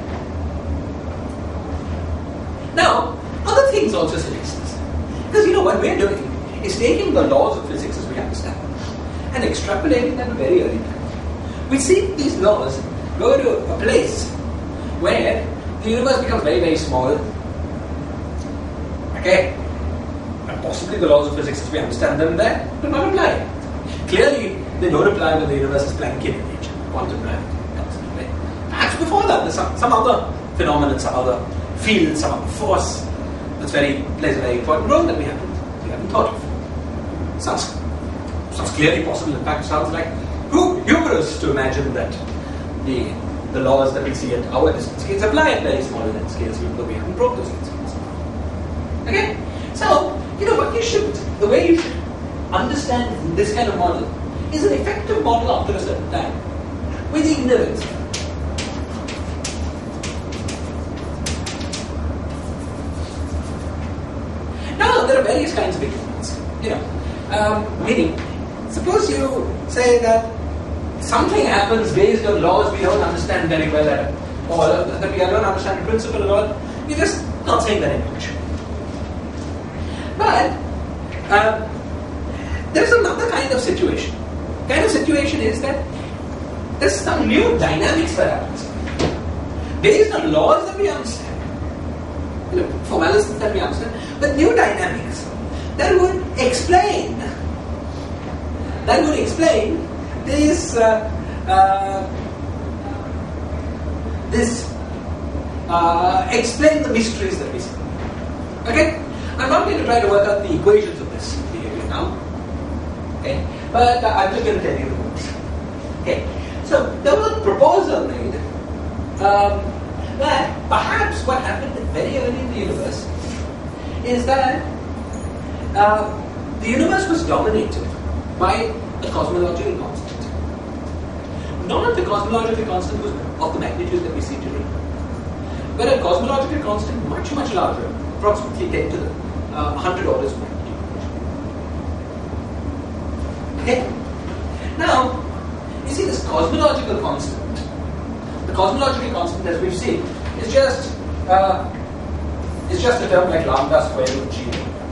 Now, other things also suggest this. Because you know what we're doing is taking the laws of physics as we understand them and extrapolating them to very early times. We see these laws go to a place where the universe becomes very, very small. Okay? And possibly the laws of physics as we understand them there do not apply. Clearly, they don't apply when the universe is Planckian in nature, quantum gravity comes into play. Perhaps before that, there's some, some other phenomenon, some other field, some other force that's very plays a very important role that we haven't we haven't thought of. Sounds sounds clearly possible. In fact, sounds like humorous to imagine that the the laws that we see at our distance scales apply at very small length scales, even though we haven't broke those length scales. Okay, so you know what you should, the way you should understand this kind of model is an effective model after a certain time with ignorance. Now there are various kinds of ignorance. You know, um, meaning, suppose you say that something happens based on laws we don't understand very well at all, or that we don't understand the principle at all. You're just not saying that in English. But um, there's another kind of situation. The kind of situation is that there's some new dynamics that happens based on laws that we understand, you know, formalisms that we understand, but new dynamics that would explain that would explain this uh, uh, this uh, explain the mysteries that we see. Okay, I'm not going to try to work out the equations of this behavior now. Okay, but uh, I'm just going to tell you the rules. Okay, so there was a proposal made um, that perhaps what happened very early in the universe is that uh, the universe was dominated by a cosmological constant. Not the cosmological constant was of the magnitude that we see today, but a cosmological constant much, much larger, approximately ten to the uh, one hundred orders of magnitude. Okay? Now, you see this cosmological constant, the cosmological constant as we've seen, is just uh, is just a term like lambda square root g.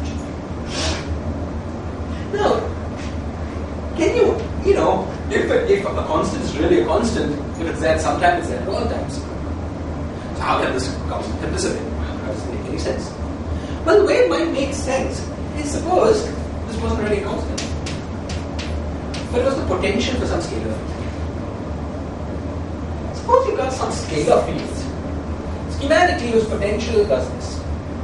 Now, can you, you know, if a, if a constant is really a constant, if it's there sometime, it's there at all times. So how can this constant can disappear? How does it make any sense? Well, the way it might make sense is suppose this wasn't really a constant, but it was the potential for some scalar field. Suppose you've got some scalar field. Schematically, whose potential does this.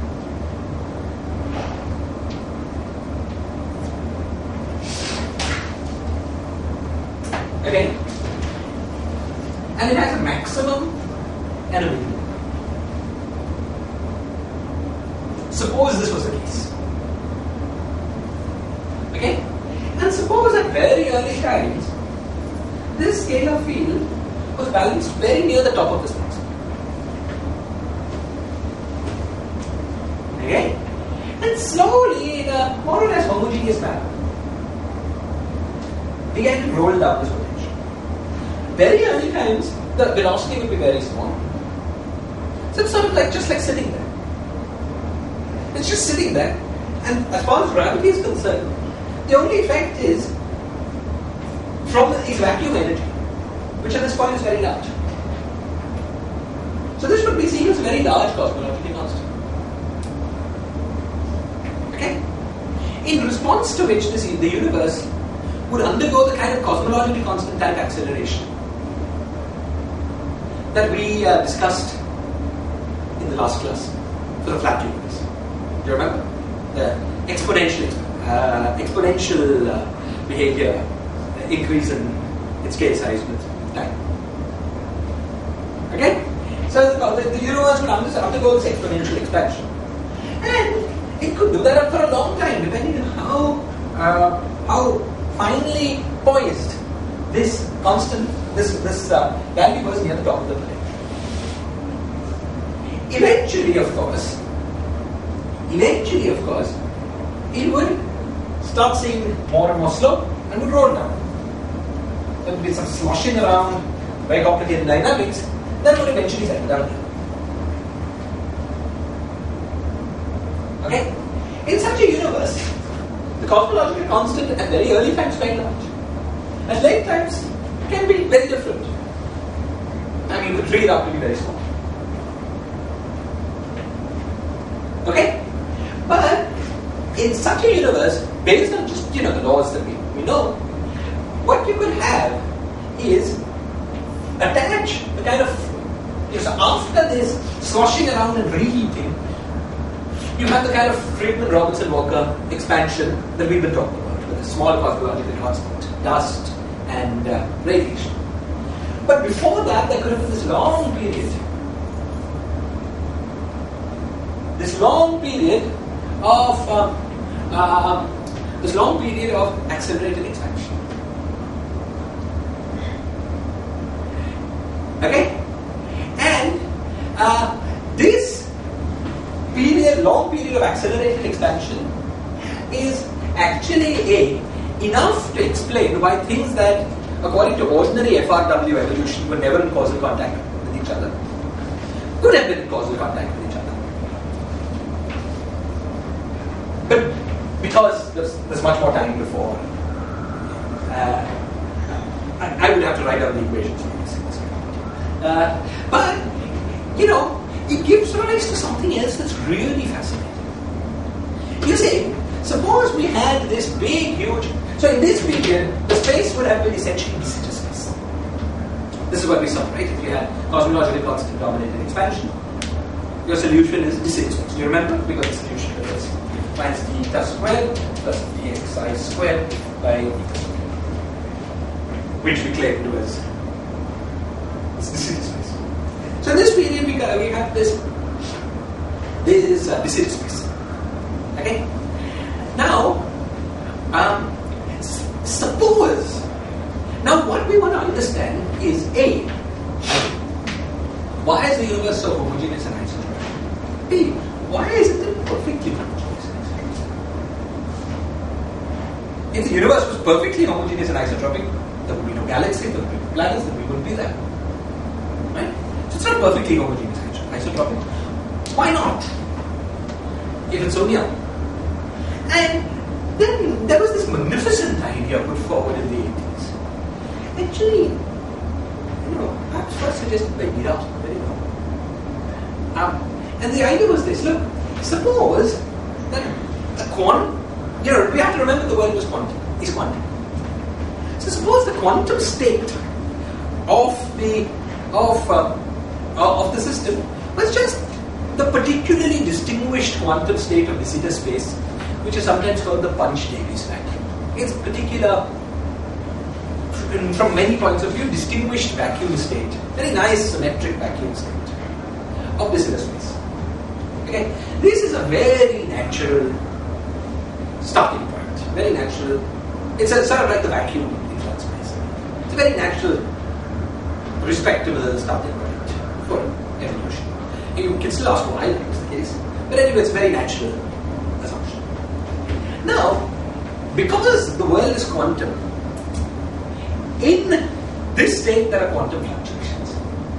Okay? And it has a maximum and a minimum. Suppose this was the case. Okay? And suppose at very early times, this scalar field was balanced very near the top of this maximum. Okay? And slowly, in a more or less homogeneous manner, began to roll down this potential. Very early times, the velocity would be very small. So it's sort of like just like sitting there. It's just sitting there. And as far as gravity is concerned, the only effect is from its vacuum energy, which at this point is very large. So this would be seen as a very large cosmological constant. Okay? In response to which this, the universe would undergo the kind of cosmological constant type acceleration that we uh, discussed in the last class for the flat universe. Do you remember? The exponential, uh, exponential uh, behavior, uh, increase in its scale size with time. Okay? So the, the universe would undergo this exponential expansion. And it could do that for a long time, depending on how, uh, how finely poised this constant, this, this uh, value was near the top of the plane. Eventually, of course, eventually, of course, it would start seeing more and more slope and would roll down. There would be some sloshing around, very complicated dynamics, that would eventually settle down here. Okay? In such a universe, the cosmological constant at very early times is very large. At late times, it can be very different. I mean, you could read it up to be very small. Okay? But in such a universe, based on just, you know, the laws that we, we know, what you could have is attach the kind of, you know, so after this sloshing around and reheating, you have the kind of Friedman-Robinson-Walker expansion that we've been talking about, with a small cosmological constant, dust and uh, radiation. But before that, there could have been this long period, this long period of uh, uh, this long period of accelerated expansion. Okay, and uh, this period, long period of accelerated expansion, is actually a enough to explain why things that, according to ordinary F R W evolution, were never in causal contact with each other, could have been in causal contact with each other. But because there's, there's much more time before, uh, I, I would have to write down the equations for this. Uh, but, you know, it gives rise to something else that's really fascinating. You see, suppose we had this big, huge... So in this period, the space would have been essentially de Sitter space. This is what we saw, right? If you had cosmological constant dominated expansion, your solution is de Sitter space. Do you remember? Because the solution is minus d theta squared plus dxi squared by theta squared, which we claimed was de Sitter space. So in this period, we, got, we have this, this is uh, de Sitter space. Okay? Now, um, s- suppose, now what we want to understand is A, why is the universe so homogeneous and isotropic? B, why isn't it perfectly homogeneous and isotropic? If the universe was perfectly homogeneous and isotropic, there would be no galaxies, there would be no planets, then we wouldn't be there. Right? So it's not perfectly homogeneous and isotropic. Why not? If it's so near. And then there was this magnificent idea put forward in the eighties. Actually, you know, perhaps first suggested by Dirac, very well. Um, and the idea was this: look, suppose that a quantum, you know, we have to remember the world was quantum, is quantum. So suppose the quantum state of the of uh, of the system was just the particularly distinguished quantum state of de Sitter space, which is sometimes called the Punch-Davies vacuum. It's particular, from many points of view, distinguished vacuum state, very nice symmetric vacuum state of de Sitter space. Okay, this is a very natural starting point, very natural. It's a, sort of like the vacuum in flat space. It's a very natural, respectable starting point for evolution. You can still ask why that was the case, but anyway, it's a very natural assumption. Now, because the world is quantum, in this state there are quantum fluctuations.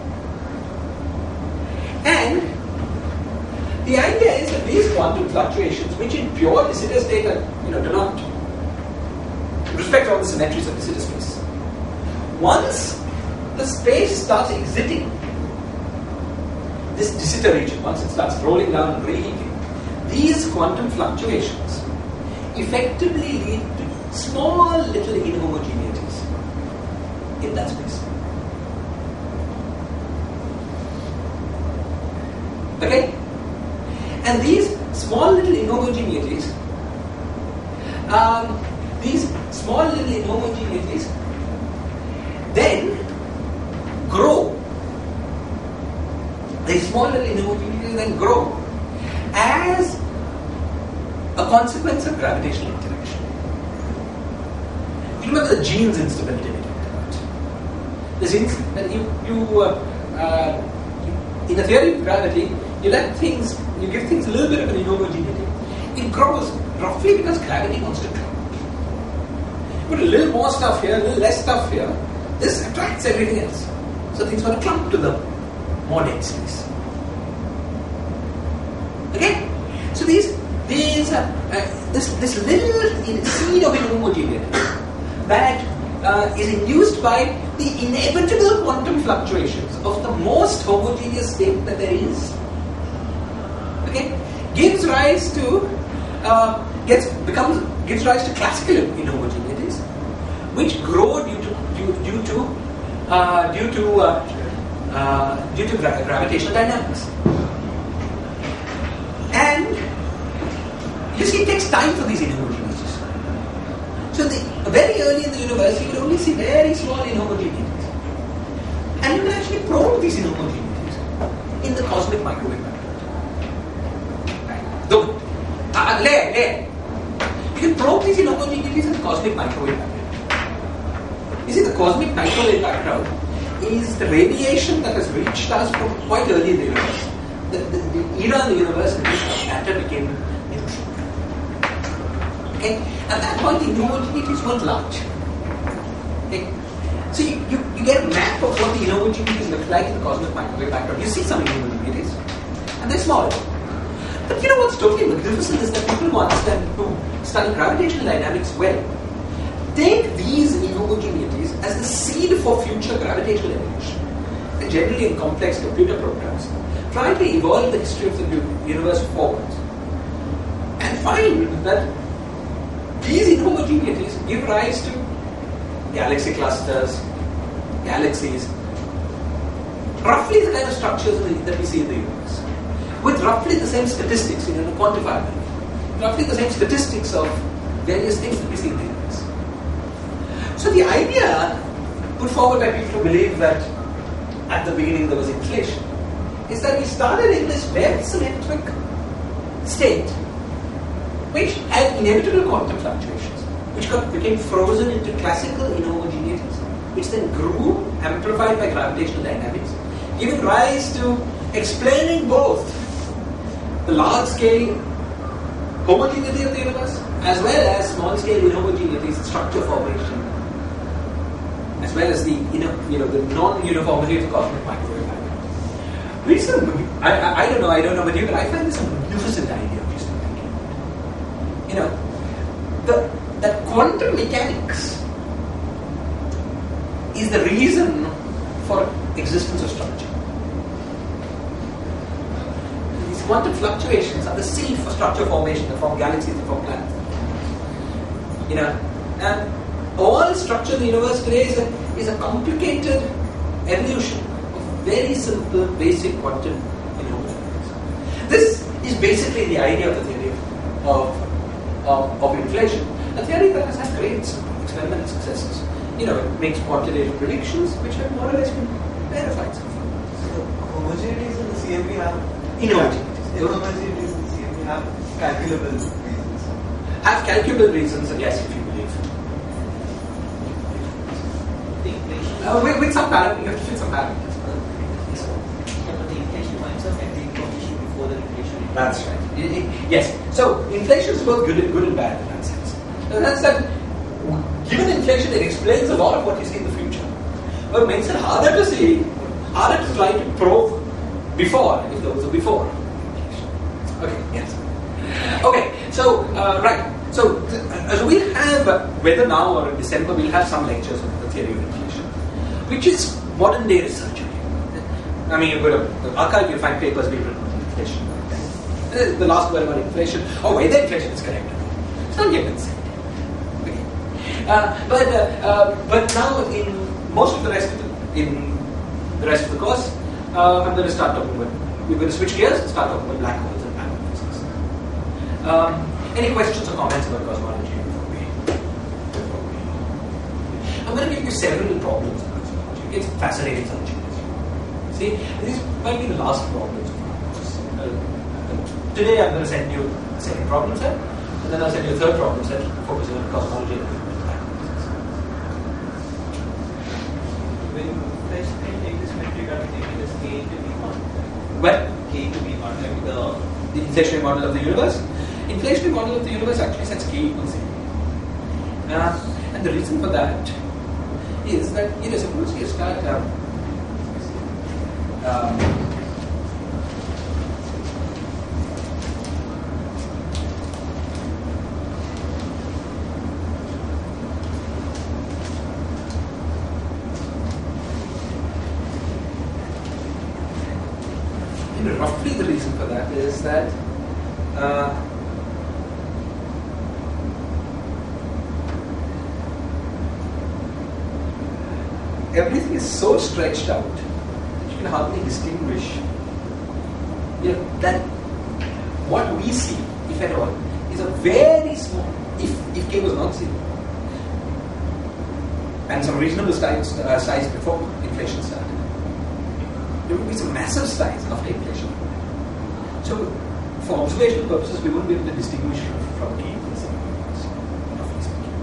And the idea is that these quantum fluctuations, which in pure de Sitter state are, you know, do not respect all the symmetries of de Sitter space, once the space starts exiting this de Sitter region, once it starts rolling down and reheating, these quantum fluctuations effectively lead to small little inhomogeneities in that space. Okay? And these small little inhomogeneities, um, these small little inhomogeneities then grow. These small little inhomogeneities then grow as a consequence of gravitational interaction. You remember the Jeans instability we talked about? This inst- that you, you, uh, uh, you, in the theory of gravity, you let things, you give things a little bit of an inhomogeneity. It grows roughly because gravity wants to clump. Put a little more stuff here, a little less stuff here. This attracts everything else. So things want to clump to the more dense space. Okay? So these, these, uh, uh, this, this little seed of inhomogeneity that uh, is induced by the inevitable quantum fluctuations of the most homogeneous state that there is. Okay, gives rise to uh, gets becomes gives rise to classical inhomogeneities, which grow due to due, due to uh, due to uh, uh, due to gra- gravitational dynamics. And you see, it takes time for these inhomogeneities. So, the, very early in the universe, you will only see very small inhomogeneities, and you can actually probe these inhomogeneities in the cosmic microwave background. Don't. Uh, layer, layer. You can probe these inhomogeneities in the cosmic microwave background. You see, the cosmic microwave background is the radiation that has reached us from quite early in the universe. The, the, the era in the universe in which matter became neutral. Okay? At that point, the inhomogeneities weren't large. Okay? So you, you, you get a map of what the inhomogeneities look like in the cosmic microwave background. You see some inhomogeneities, and they're small. But you know what's totally magnificent is that people who understand, who study gravitational dynamics well, take these inhomogeneities as the seed for future gravitational evolution. And generally in complex computer programs, try to evolve the history of the universe forwards. And find that these inhomogeneities give rise to galaxy clusters, galaxies, roughly the kind of structures that we see in the universe, with roughly the same statistics, you know, quantifiable, roughly the same statistics of various things that we see in the universe. So the idea put forward by people who believe that at the beginning there was inflation is that we started in this very symmetric state, which had inevitable quantum fluctuations, which got, became frozen into classical inhomogeneities, which then grew, amplified by gravitational dynamics, giving rise to explaining both the large-scale homogeneity of the universe as well as small-scale inhomogeneities, structure formation, as well as the you know, you know the non-uniformity of the cosmic microwave background. Recently, I, I I don't know, I don't know about you, but I find this a magnificent idea of recent thinking. You know, the that quantum mechanics is the reason for existence of structure. These quantum fluctuations are the seed for structure formation, that form galaxies, that form planets. You know, and all structure in the universe today is a, is a complicated evolution of very simple, basic quantum inhomogeneities. This is basically the idea of the theory of, of, of inflation. A theory that has had great experimental successes. You know, it makes quantitative predictions which have more or less been verified so far. So, homogeneities in the C M B have Inhomogeneities. Inhomogeneities in the C M B have calculable reasons. Have calculable reasons, and yes, if you believe. The inflation. Uh, with, with some parameters, you have to fit some parameters. Yeah, but the inflation winds up at the information before the inflation. That's right. I- I- yes. So inflation is both good and good and bad in that sense. And that's that. Given inflation, it explains a lot of what you see in the future. But it makes it harder to see, harder to try to probe before, if there was a before. Okay. Yes. Okay. So uh, right. So th- uh, so we'll have uh, whether now or in December we'll have some lectures on the theory of inflation, which is modern day research. I mean, you go to the archive, you'll find papers being written on inflation. Uh, The last word about inflation, or whether inflation is correct. It's not yet been said. Okay. Uh, but uh, uh, but now in most of the rest of the, in the rest of the course, uh, I'm going to start talking about. We're going to switch gears and start talking about black holes and quantum physics. Um, any questions or comments about cosmology before we? Before we I'm going to give you several problems in cosmology. It's fascinating subject. See, these might be the last problems of our course. Uh, today I'm going to send you a second problem set, and then I'll send you a third problem set focusing on cosmology and quantum physics. When inflation can take this metric, I would take it as K to be one. Well, K to be one, like the the inflationary model of the universe. Inflationary model of the universe actually sets K equals zero. Uh, and the reason for that is that, you know, suppose you start um, um, you know, roughly the reason for that is that uh, everything is so stretched out that you can hardly distinguish, you know, that what we see, if at all, is a very small, if, if K was not zero, and some reasonable size, uh, size before inflation started, there would be some massive size after inflation. So, for observational purposes, we wouldn't be able to distinguish from K equals zero. Roughly speaking.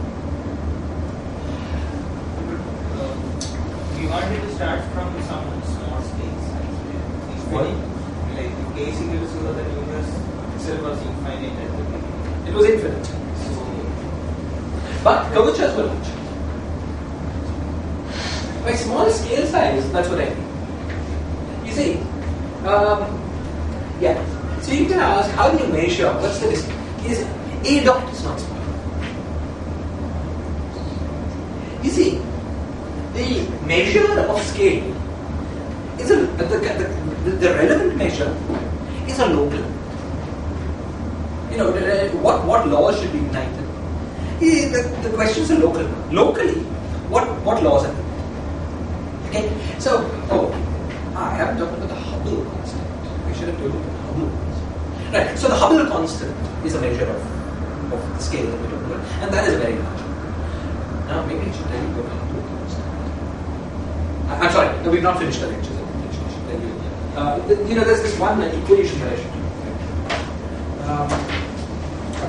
we wanted to start from some small scale size. It's very like the K is equal to zero, the universe itself was infinite at the beginning. It was infinite. So But curvatures were large. By small scale size, that's what I mean. You see, um, yeah. So you can ask, how do you measure? What's the distance? Is A dot is not small. You see, the measure of scale is a the, the, the relevant measure is a local. You know, what what laws should be ignited? The, the questions are local. Locally, what what laws are there? Okay, so oh, I haven't talked about the Hubble constant. I should have told you about the Hubble constant. Right. So the Hubble constant is a measure of, of the scale that we're talking about, and that is a very large one. Now maybe I should tell you about the Hubble constant. I- I'm sorry, no, we've not finished the lectures. I should tell you. Uh, th- you know, there's this one uh, equation that I should do. Um,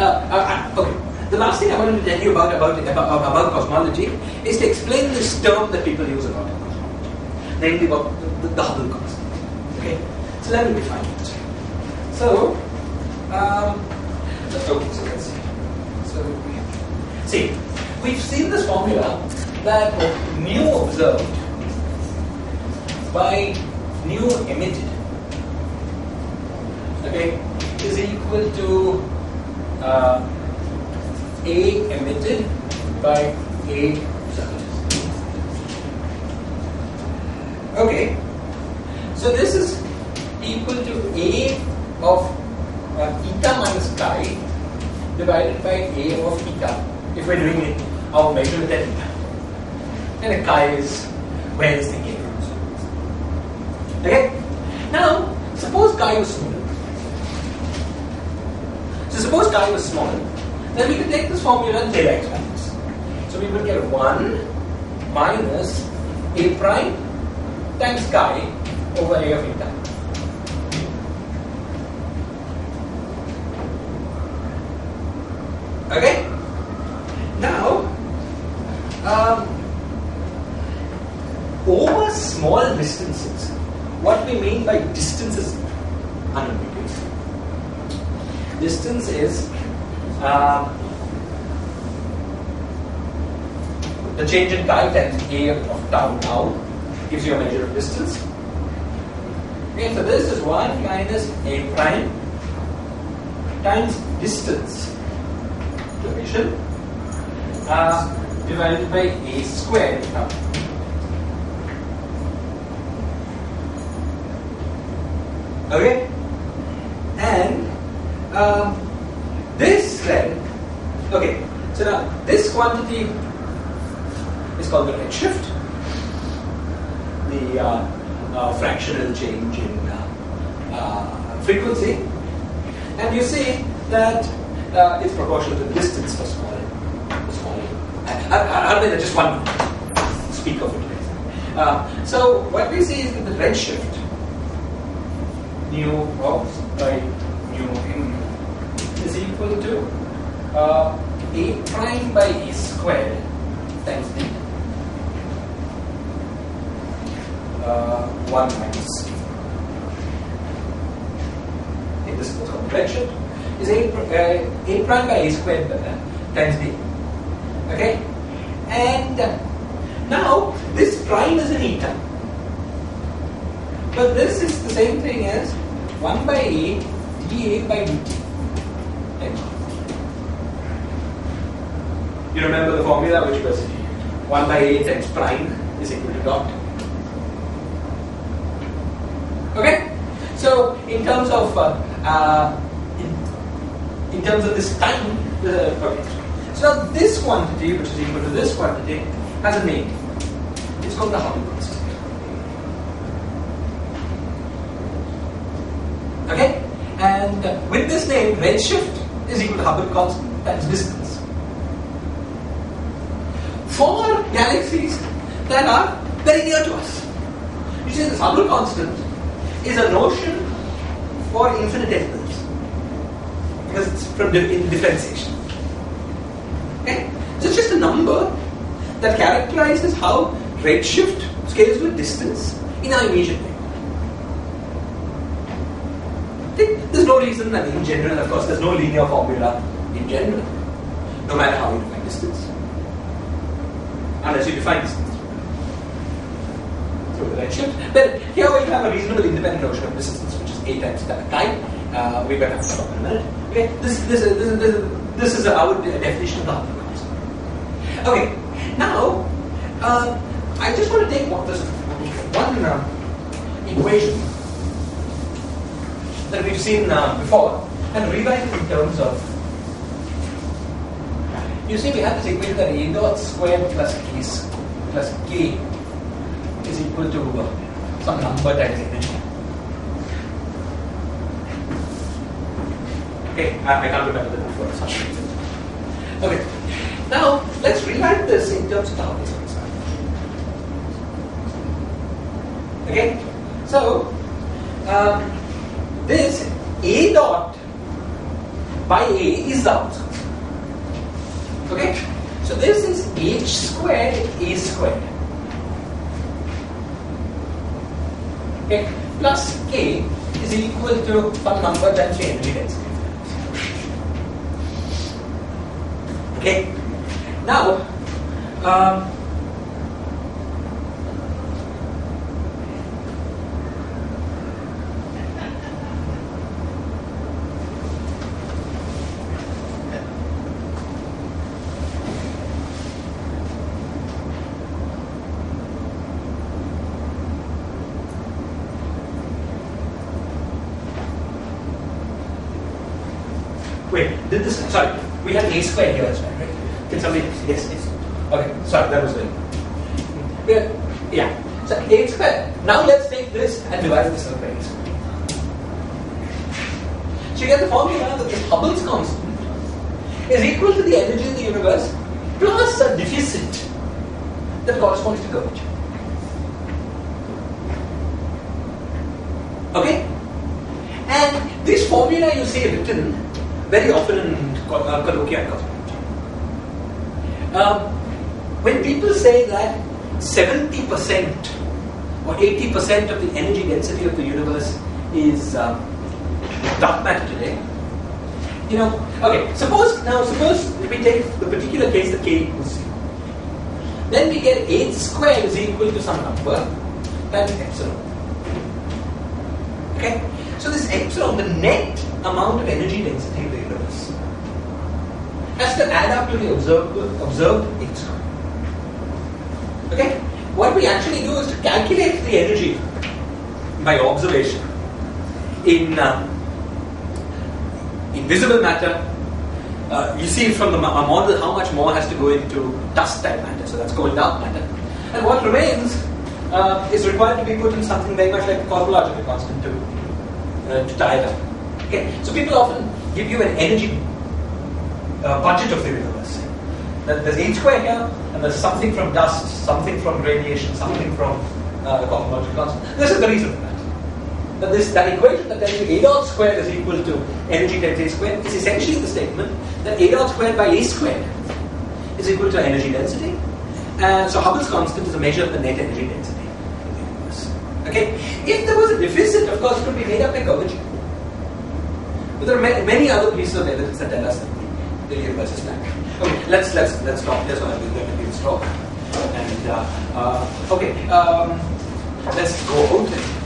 uh, uh, okay. The last thing I wanted to tell you about about, about about cosmology is to explain this term that people use about cosmology, namely about the, the Hubble constant. Okay, so let me define it. So, um, okay, so let's see. So, see, we've seen this formula that nu observed by nu emitted, okay, is equal to uh, A emitted by A observed. Okay, so this is equal to A of uh, eta minus chi divided by A of eta, if we're doing it, our measurement at eta. And a chi is where is the A. Okay? Now, suppose chi was small. So suppose chi was small, then we can take this formula and Taylor expands. So we will get one minus A prime times chi over A of eta. Okay? Now, um, over small distances, what we mean by distance is unambiguous. Distance is uh, the change in chi times A of tau tau gives you a measure of distance. Okay, so this is one minus A prime times distance division uh, divided by A squared tau. Okay, and um, this then, okay, so now this quantity is called the redshift, the uh, uh, fractional change in uh, uh, frequency, and you see that uh, it's proportional to the distance for small for small. I, I, I don't think that's just one speak of it. Uh, so what we see is that the redshift nu of by nu in is equal to uh, A prime by A squared times d. Uh, one minus. Okay, this is what's called redshift. Is A, uh, A prime by A squared uh, times d. Okay, and uh, now this prime is an eta. But this is the same thing as one by A dA by dt. Okay. You remember the formula, which was one by A times prime is equal to dot. Okay? So, in terms of uh, uh, in, in terms of this time, uh, okay. So now this quantity, which is equal to this quantity, has a name. It's called the Hubble constant. Okay, and uh, with this name, redshift is equal to Hubble constant times distance. For galaxies that are very near to us, you see, this Hubble constant is a notion for infinitesimals because it's from di- in differentiation. Okay, so it's just a number that characterizes how redshift scales with distance in our immediate way. There's no reason, I mean, in general, of course, there's no linear formula in general, no matter how you define distance, unless you define distance through the redshift. But here we have a reasonable independent notion of distance, which is A times chi. Uh, we're going to have to stop in a minute. Okay, this, this, this, this, this, this is our definition of the Hubble constant. Okay, now uh, I just want to take one, this one uh, equation that we've seen uh, before and rewrite it in terms of, you see, we have this equation that A dot squared plus K plus K is equal to uh, some number times energy. Okay, I, I can't remember the before such reason. Okay, now let's rewrite this in terms of the Hubble constant. Okay, so um, this A dot by A is the Hubble constant. Okay? So this is h squared A squared. Okay? Plus K is equal to some number times the energy density. Okay? Now, um, wait, did this, sorry, we have A squared here as well, right? Can somebody, yes, yes. Okay, sorry, that was it. Yeah, yeah. So A squared. Now let's take this and divide this by A squared. So you get the formula that this Hubble's constant is equal to the energy in the universe plus a deficit that corresponds to curvature. Okay? And this formula you see written very often in uh, colloquia and cosmology. Um, when people say that seventy percent or eighty percent of the energy density of the universe is um, dark matter today, you know, okay, suppose, now suppose we take the particular case that K equals zero. Then we get h squared is equal to some number, times epsilon. Okay? So this epsilon, the net amount of energy density of the universe, has to add up to the observed, observed h squared. Okay? What we actually do is to calculate the energy by observation in uh, in visible matter. Uh, you see from the ma- model how much more has to go into dust type matter, so that's called dark matter. And what remains uh, is required to be put in something very much like a cosmological constant to, uh, to tie it up. Okay? So people often give you an energy uh, budget of the universe. That there's h squared here, and there's something from dust, something from radiation, something from uh, the cosmological constant. This is the reason for that. That this that equation that tells you A dot squared is equal to energy times A squared is essentially the statement that A dot squared by A squared is equal to energy density. And so Hubble's constant is a measure of the net energy density of the universe. Okay? If there was a deficit, of course, it could be made up by curvature. But there are many, many other pieces of evidence that tell us that the universe is flat. Okay, let's let's let's stop. That's what I'm going to do this talk. And uh, uh, okay, um, let's go out.